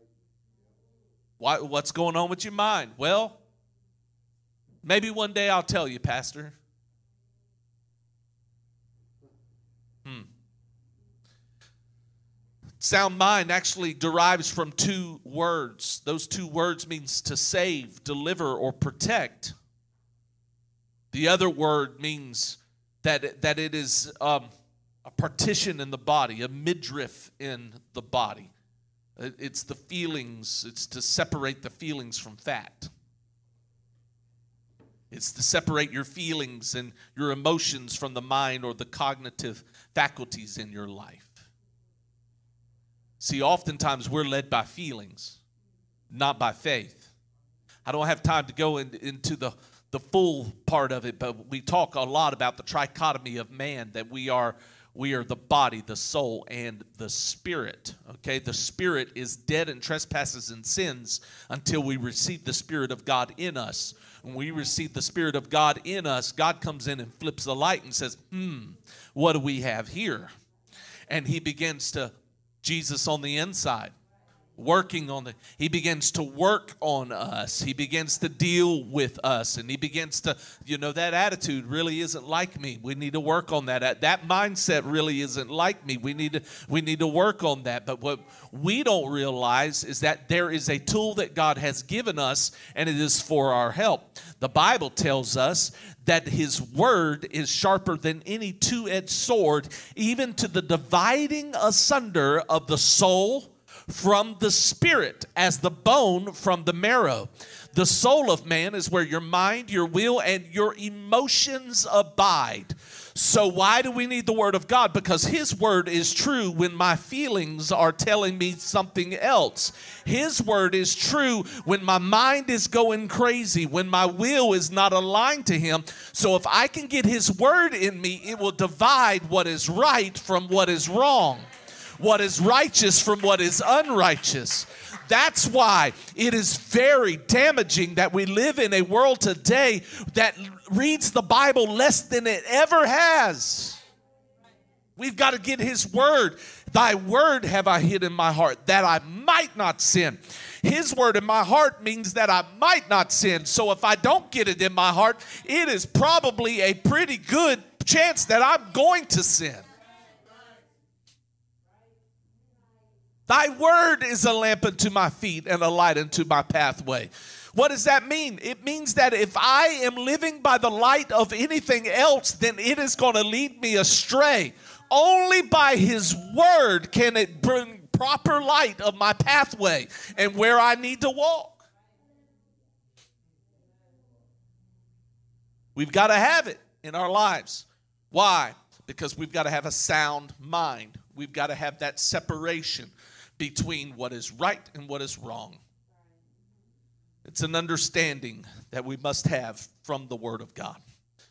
What's going on with your mind? Well, maybe one day I'll tell you, Pastor. Sound mind actually derives from two words. Those two words means to save, deliver, or protect. The other word means that it is a partition in the body, a midriff in the body. It's the feelings. It's to separate the feelings from fact. It's to separate your feelings and your emotions from the mind or the cognitive faculties in your life. See, oftentimes we're led by feelings, not by faith. I don't have time to go into the full part of it, but we talk a lot about the trichotomy of man, that we are the body, the soul, and the spirit. Okay, the spirit is dead in trespasses and sins until we receive the Spirit of God in us. When we receive the Spirit of God in us, God comes in and flips the light and says, what do we have here? And he begins to, Jesus on the inside, he begins to work on us. He begins to deal with us. And he begins to, that attitude really isn't like me. We need to work on that. That mindset really isn't like me. We need to work on that. But what we don't realize is that there is a tool that God has given us, and it is for our help. The Bible tells us that his word is sharper than any two-edged sword, even to the dividing asunder of the soul from the spirit, as the bone from the marrow. The soul of man is where your mind, your will, and your emotions abide. So why do we need the word of God? Because his word is true when my feelings are telling me something else. His word is true when my mind is going crazy, when my will is not aligned to him. So if I can get his word in me, it will divide what is right from what is wrong, what is righteous from what is unrighteous. That's why it is very damaging that we live in a world today that reads the Bible less than it ever has. We've got to get his word. Thy word have I hid in my heart, that I might not sin. His word in my heart means that I might not sin. So if I don't get it in my heart, it is probably a pretty good chance that I'm going to sin. Thy word is a lamp unto my feet and a light unto my pathway. What does that mean? It means that if I am living by the light of anything else, then it is going to lead me astray. Only by his word can it bring proper light of my pathway and where I need to walk. We've got to have it in our lives. Why? Because we've got to have a sound mind. We've got to have that separation between what is right and what is wrong. It's an understanding that we must have from the Word of God.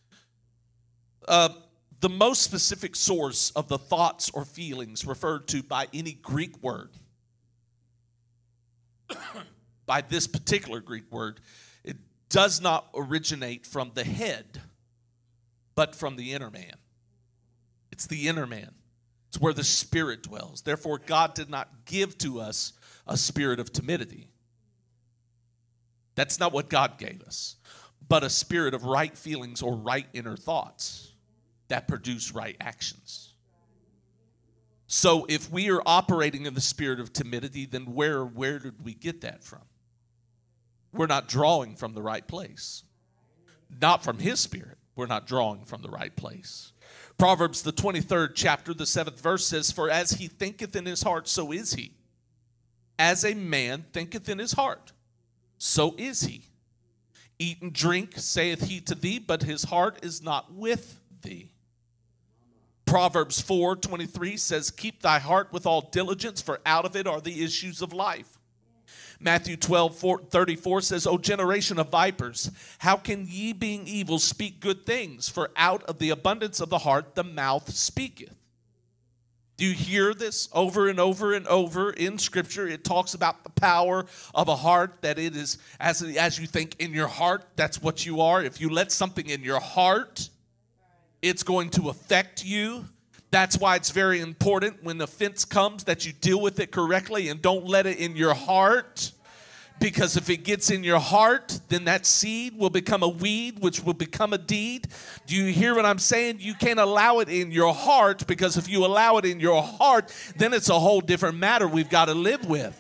The most specific source of the thoughts or feelings referred to by any Greek word, by this particular Greek word, it does not originate from the head, but from the inner man. It's the inner man. It's where the Spirit dwells. Therefore, God did not give to us a spirit of timidity. That's not what God gave us, but a spirit of right feelings or right inner thoughts that produce right actions. So if we are operating in the spirit of timidity, then where did we get that from? We're not drawing from the right place. Not from his spirit. We're not drawing from the right place. Proverbs, the 23rd chapter, the 7th verse says, for as he thinketh in his heart, so is he. As a man thinketh in his heart, so is he. Eat and drink, saith he to thee, but his heart is not with thee. Proverbs 4:23 says, keep thy heart with all diligence, for out of it are the issues of life. Matthew 12:34 says, O generation of vipers, how can ye being evil speak good things? For out of the abundance of the heart the mouth speaketh. Do you hear this over and over and over in Scripture? It talks about the power of a heart, that it is, as you think in your heart, that's what you are. If you let something in your heart, it's going to affect you. That's why it's very important when offense comes that you deal with it correctly and don't let it in your heart. Because if it gets in your heart, then that seed will become a weed, which will become a deed. Do you hear what I'm saying? You can't allow it in your heart, because if you allow it in your heart, then it's a whole different matter we've got to live with.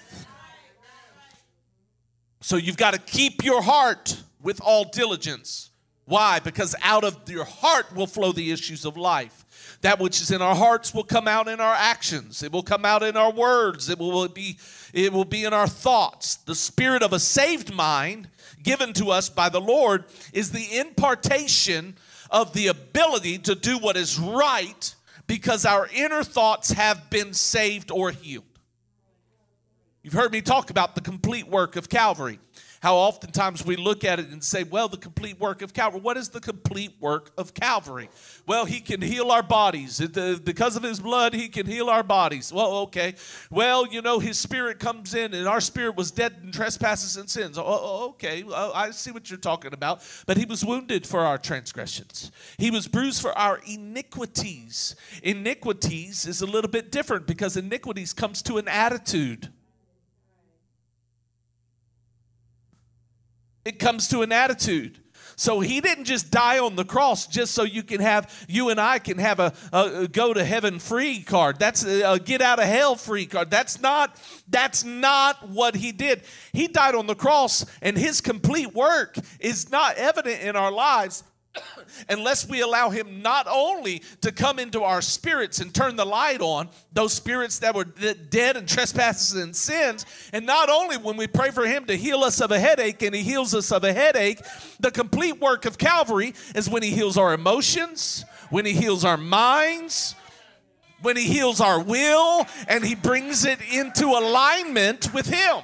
So you've got to keep your heart with all diligence. Why? Because out of your heart will flow the issues of life. That which is in our hearts will come out in our actions. It will come out in our words. It will be in our thoughts. The spirit of a saved mind given to us by the Lord is the impartation of the ability to do what is right, because our inner thoughts have been saved or healed. You've heard me talk about the complete work of Calvary. How oftentimes we look at it and say, well, the complete work of Calvary. What is the complete work of Calvary? Well, he can heal our bodies. Because of his blood, he can heal our bodies. Well, okay. Well, you know, his spirit comes in, and our spirit was dead in trespasses and sins. Okay. I see what you're talking about. But he was wounded for our transgressions. He was bruised for our iniquities. Iniquities is a little bit different, because iniquities comes to an attitude. It comes to an attitude. So he didn't just die on the cross just so you and I can have a go to heaven free card. That's a get out of hell free card. That's not what he did. He died on the cross, and his complete work is not evident in our lives unless we allow him not only to come into our spirits and turn the light on, those spirits that were dead in trespasses and sins, and not only when we pray for him to heal us of a headache, and he heals us of a headache, the complete work of Calvary is when he heals our emotions, when he heals our minds, when he heals our will, and he brings it into alignment with him.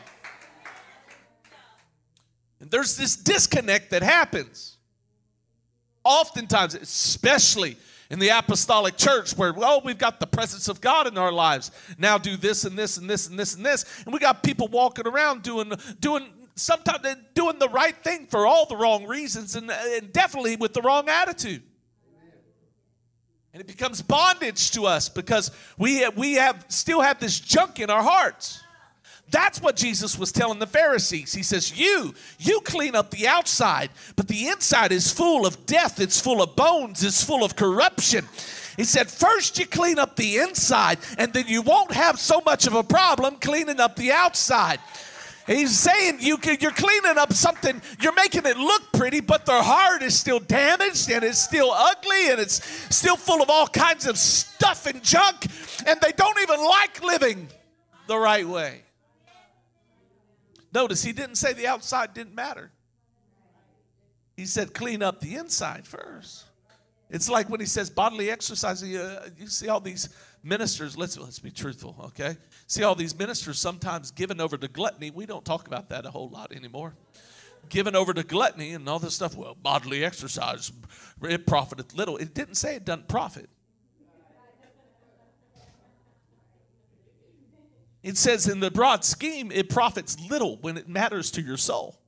And there's this disconnect that happens. Oftentimes, especially in the apostolic church, where, well, we've got the presence of God in our lives. Now do this and this and this and this and this. And we got people walking around sometimes doing the right thing for all the wrong reasons, and definitely with the wrong attitude. And it becomes bondage to us, because we still have this junk in our hearts. That's what Jesus was telling the Pharisees. He says, you clean up the outside, but the inside is full of death. It's full of bones. It's full of corruption. He said, first you clean up the inside, and then you won't have so much of a problem cleaning up the outside. He's saying you're cleaning up something, you're making it look pretty, but their heart is still damaged, and it's still ugly, and it's still full of all kinds of stuff and junk, and they don't even like living the right way. Notice he didn't say the outside didn't matter. He said clean up the inside first. It's like when he says bodily exercise. You see all these ministers, let's be truthful, okay? See all these ministers sometimes given over to gluttony. We don't talk about that a whole lot anymore. Given over to gluttony and all this stuff. Well, bodily exercise, it profiteth little. It didn't say it doesn't profit. It says in the broad scheme, it profits little when it matters to your soul.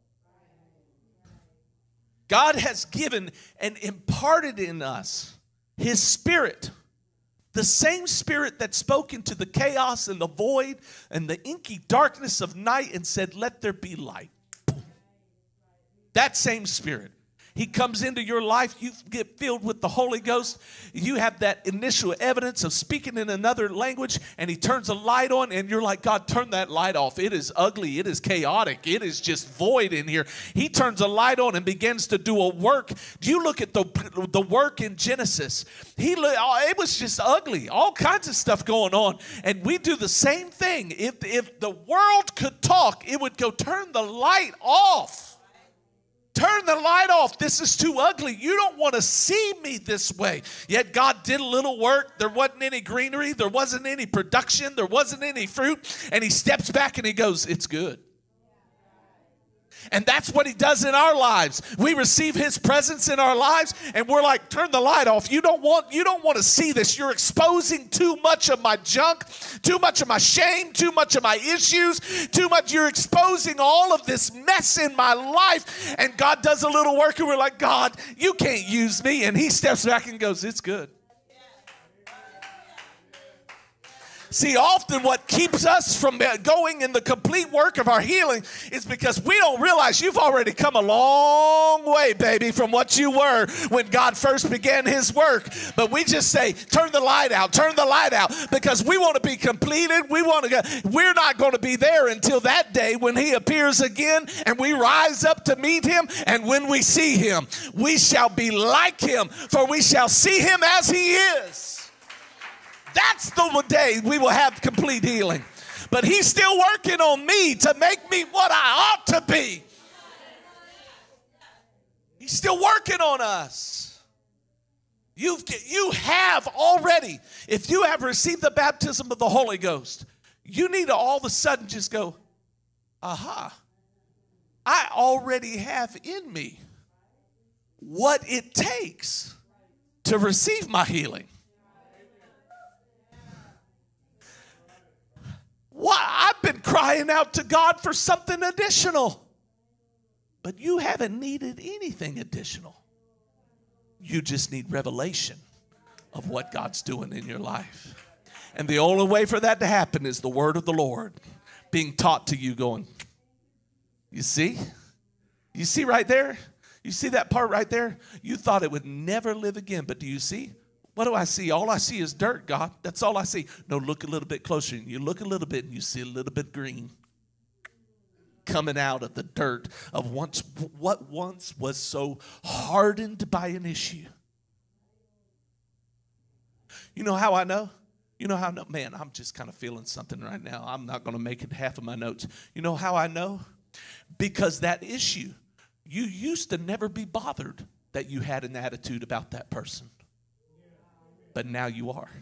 God has given and imparted in us his spirit. The same spirit that spoke into the chaos and the void and the inky darkness of night and said, let there be light. That same spirit. He comes into your life, you get filled with the Holy Ghost, you have that initial evidence of speaking in another language, and he turns a light on, and you're like, God, turn that light off. It is ugly, it is chaotic, it is just void in here. He turns a light on and begins to do a work. Do you look at the work in Genesis? It was just ugly, all kinds of stuff going on, and we do the same thing. If the world could talk, it would go, turn the light off. Turn the light off. This is too ugly. You don't want to see me this way. Yet God did a little work. There wasn't any greenery. There wasn't any production. There wasn't any fruit. And he steps back and he goes, it's good. And that's what he does in our lives. We receive his presence in our lives, and we're like, turn the light off. You don't want to see this. You're exposing too much of my junk, too much of my shame, too much of my issues, too much. You're exposing all of this mess in my life. And God does a little work, and we're like, God, you can't use me. And he steps back and goes, it's good. See, often what keeps us from going in the complete work of our healing is because we don't realize you've already come a long way, baby, from what you were when God first began his work. But we just say, turn the light out, because we want to be completed. We're not going to be there until that day when he appears again and we rise up to meet him. And when we see him, we shall be like him, for we shall see him as he is. That's the day we will have complete healing. But he's still working on me to make me what I ought to be. He's still working on us. You have already, if you have received the baptism of the Holy Ghost, you need to all of a sudden just go, aha, I already have in me what it takes to receive my healing. Why? I've been crying out to God for something additional. But you haven't needed anything additional. You just need revelation of what God's doing in your life. And the only way for that to happen is the word of the Lord being taught to you going, you see? You see right there? You see that part right there? You thought it would never live again, but do you see? What do I see? All I see is dirt, God. That's all I see. No, look a little bit closer. You look a little bit and you see a little bit green coming out of the dirt of what once was so hardened by an issue. You know how I know? You know how I know? Man, I'm just kind of feeling something right now. I'm not going to make it half of my notes. You know how I know? Because that issue, you used to never be bothered that you had an attitude about that person. But now you are.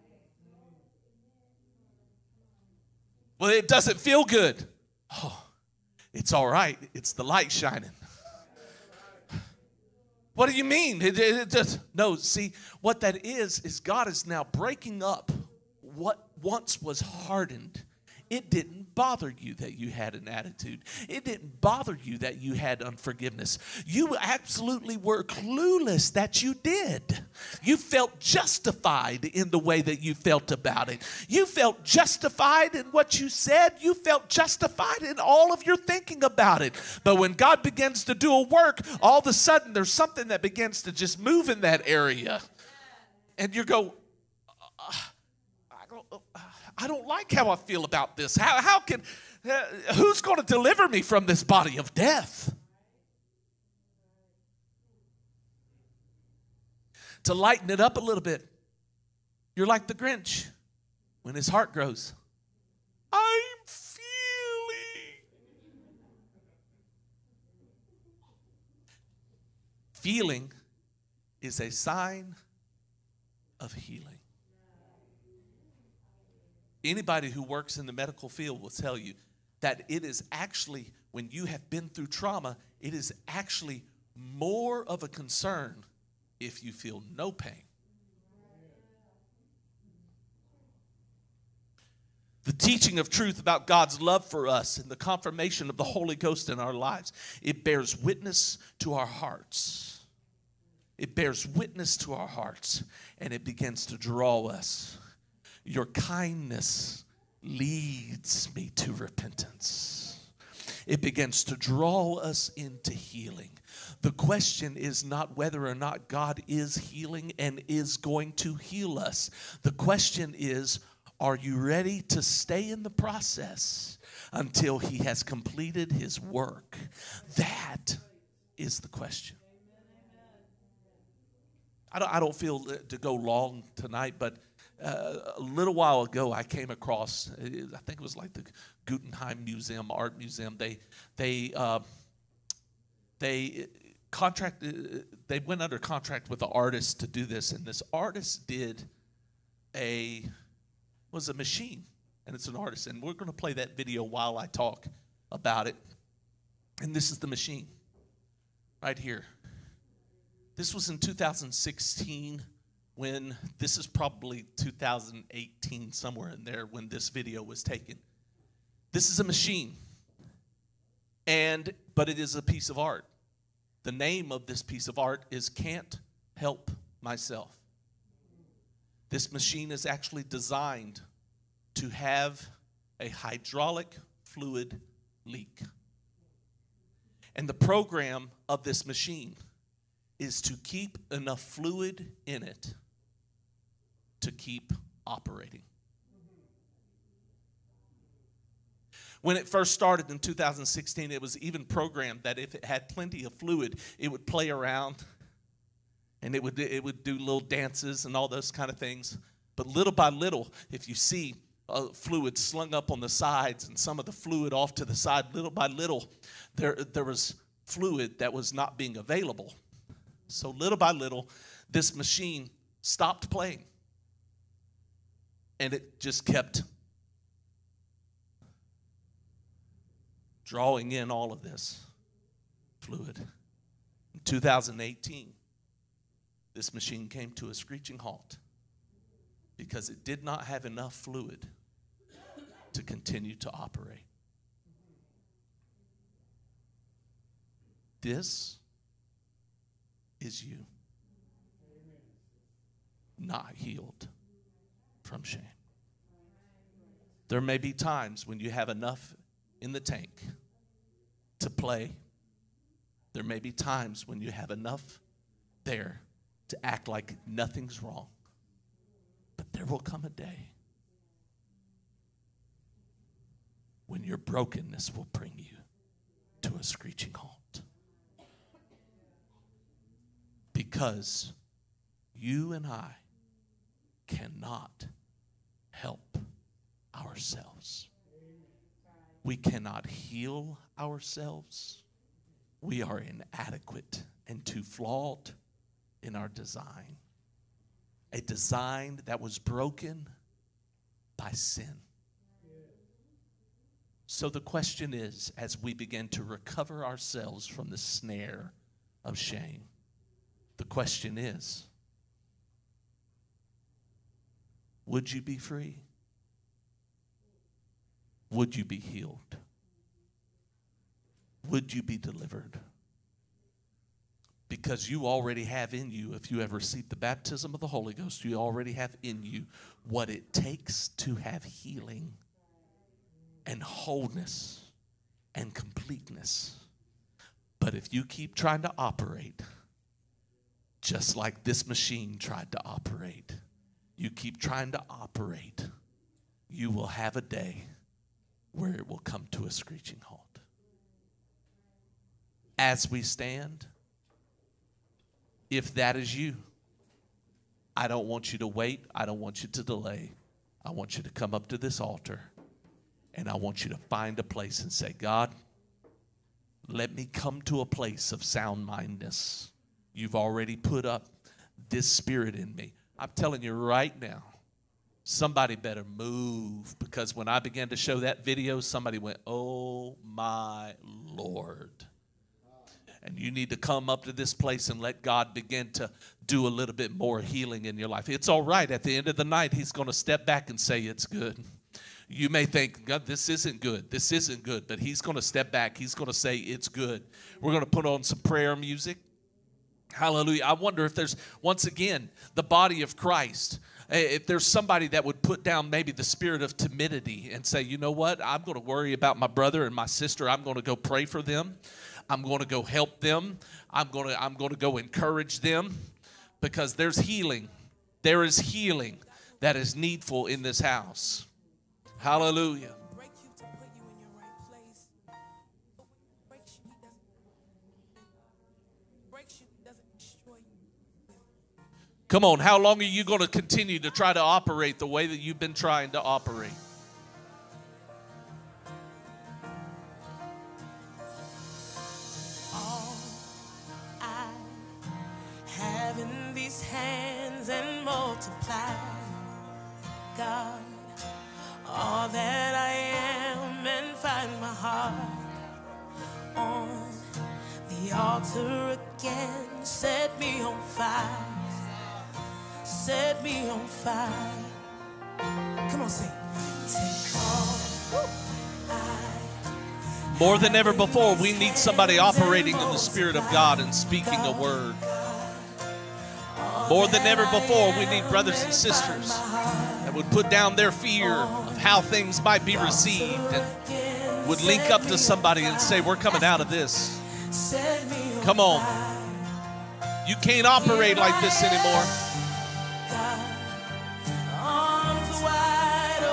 Well, it doesn't feel good. Oh, it's all right. It's the light shining. What do you mean? No, see, what that is God is now breaking up what once was hardened. It didn't bother you that you had an attitude. It didn't bother you that you had unforgiveness. You absolutely were clueless that you did. You felt justified in the way that you felt about it. You felt justified in what you said. You felt justified in all of your thinking about it. But when God begins to do a work, all of a sudden there's something that begins to just move in that area. And you go, I don't like how I feel about this. How can, who's going to deliver me from this body of death? To lighten it up a little bit, you're like the Grinch when his heart grows. I'm feeling. Feeling is a sign of healing. Anybody who works in the medical field will tell you that it is actually, when you have been through trauma, it is actually more of a concern if you feel no pain. The teaching of truth about God's love for us and the confirmation of the Holy Ghost in our lives, it bears witness to our hearts. It bears witness to our hearts, and it begins to draw us. Your kindness leads me to repentance. It begins to draw us into healing. The question is not whether or not God is healing and is going to heal us. The question is, are you ready to stay in the process until he has completed his work? That is the question. I don't feel to go long tonight, but a little while ago, I came across, I think it was like the Guggenheim Museum, Art Museum. They went under contract with an artist to do this, and this artist did a machine, and it's an artist, and we're going to play that video while I talk about it. And this is the machine right here. This was in 2016. When this is probably 2018, somewhere in there, when this video was taken. This is a machine, but it is a piece of art. The name of this piece of art is Can't Help Myself. This machine is actually designed to have a hydraulic fluid leak. And the program of this machine is to keep enough fluid in it to keep operating. When it first started in 2016, it was even programmed that if it had plenty of fluid, it would play around and it would do little dances and all those kind of things. But little by little, if you see fluid slung up on the sides and some of the fluid off to the side, little by little, there was fluid that was not being available. So little by little, this machine stopped playing. And it just kept drawing in all of this fluid. In 2018, this machine came to a screeching halt because it did not have enough fluid to continue to operate. This is you, not healed from shame. There may be times when you have enough in the tank to play. There may be times when you have enough there to act like nothing's wrong. But there will come a day when your brokenness will bring you to a screeching halt. Because you and I cannot help ourselves. We cannot heal ourselves. We are inadequate and too flawed in our design. A design that was broken by sin. So the question is, as we begin to recover ourselves from the snare of shame, the question is, would you be free? Would you be healed? Would you be delivered? Because you already have in you, if you have received the baptism of the Holy Ghost, you already have in you what it takes to have healing and wholeness and completeness. But if you keep trying to operate just like this machine tried to operate, you keep trying to operate, you will have a day where it will come to a screeching halt. As we stand, if that is you, I don't want you to wait. I don't want you to delay. I want you to come up to this altar, and I want you to find a place and say, God, let me come to a place of sound-mindedness. You've already put up this spirit in me. I'm telling you right now, somebody better move, because when I began to show that video, somebody went, oh my Lord. And you need to come up to this place and let God begin to do a little bit more healing in your life. It's all right. At the end of the night, he's going to step back and say it's good. You may think, God, this isn't good. This isn't good. But he's going to step back. He's going to say it's good. We're going to put on some prayer music. Hallelujah. I wonder if there's, once again, the body of Christ, if there's somebody that would put down maybe the spirit of timidity and say, you know what, I'm going to worry about my brother and my sister. I'm going to go pray for them. I'm going to go help them. I'm going to go encourage them, because there's healing. There is healing that is needful in this house. Hallelujah. Come on, how long are you going to continue to try to operate the way that you've been trying to operate? All I have in these hands and multiply, God, all that I am, and find my heart on the altar again. Set me on fire. Set me on fire. Come on, sing. Take all More than ever before, we need somebody operating in the Spirit of God and speaking a word. More than ever before, we need brothers and sisters that would put down their fear of how things might be received and would link up to somebody and say, we're coming out of this. Come on. You can't operate like this anymore. Arms wide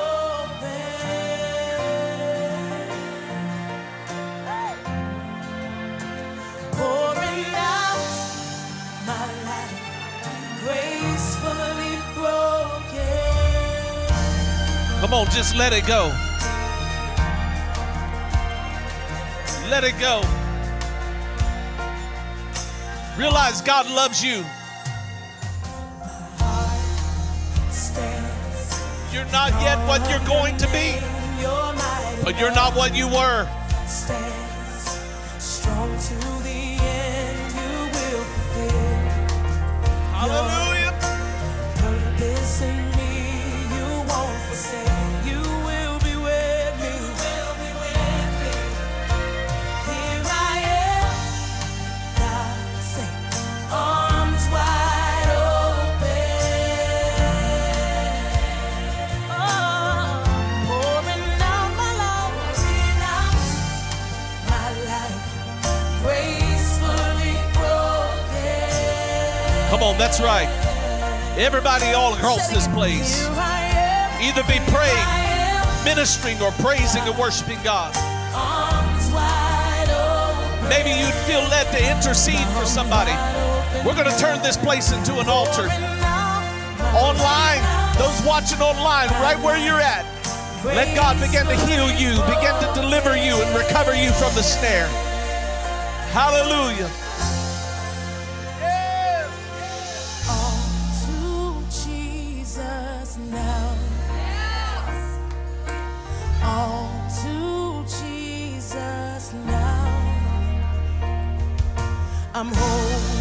open, pouring out my life, gracefully broken. Come on, just let it go. Let it go. Realize God loves you. You're not yet what you're going to be, but you're not what you were. Strong to the end, you will fulfill. Hallelujah. Purpose in me, you won't forsake. You will be with me. Here I am, God say, arms wide open. Oh, pouring out my love, pouring out my life, gracefully broken. Come on, that's right. Everybody all across this place, either be praying, ministering, or praising and worshiping God. Maybe you'd feel led to intercede for somebody. We're going to turn this place into an altar. Online, those watching online, right where you're at, let God begin to heal you, begin to deliver you and recover you from the snare. Hallelujah. All to Jesus now. All to Jesus now. I'm holding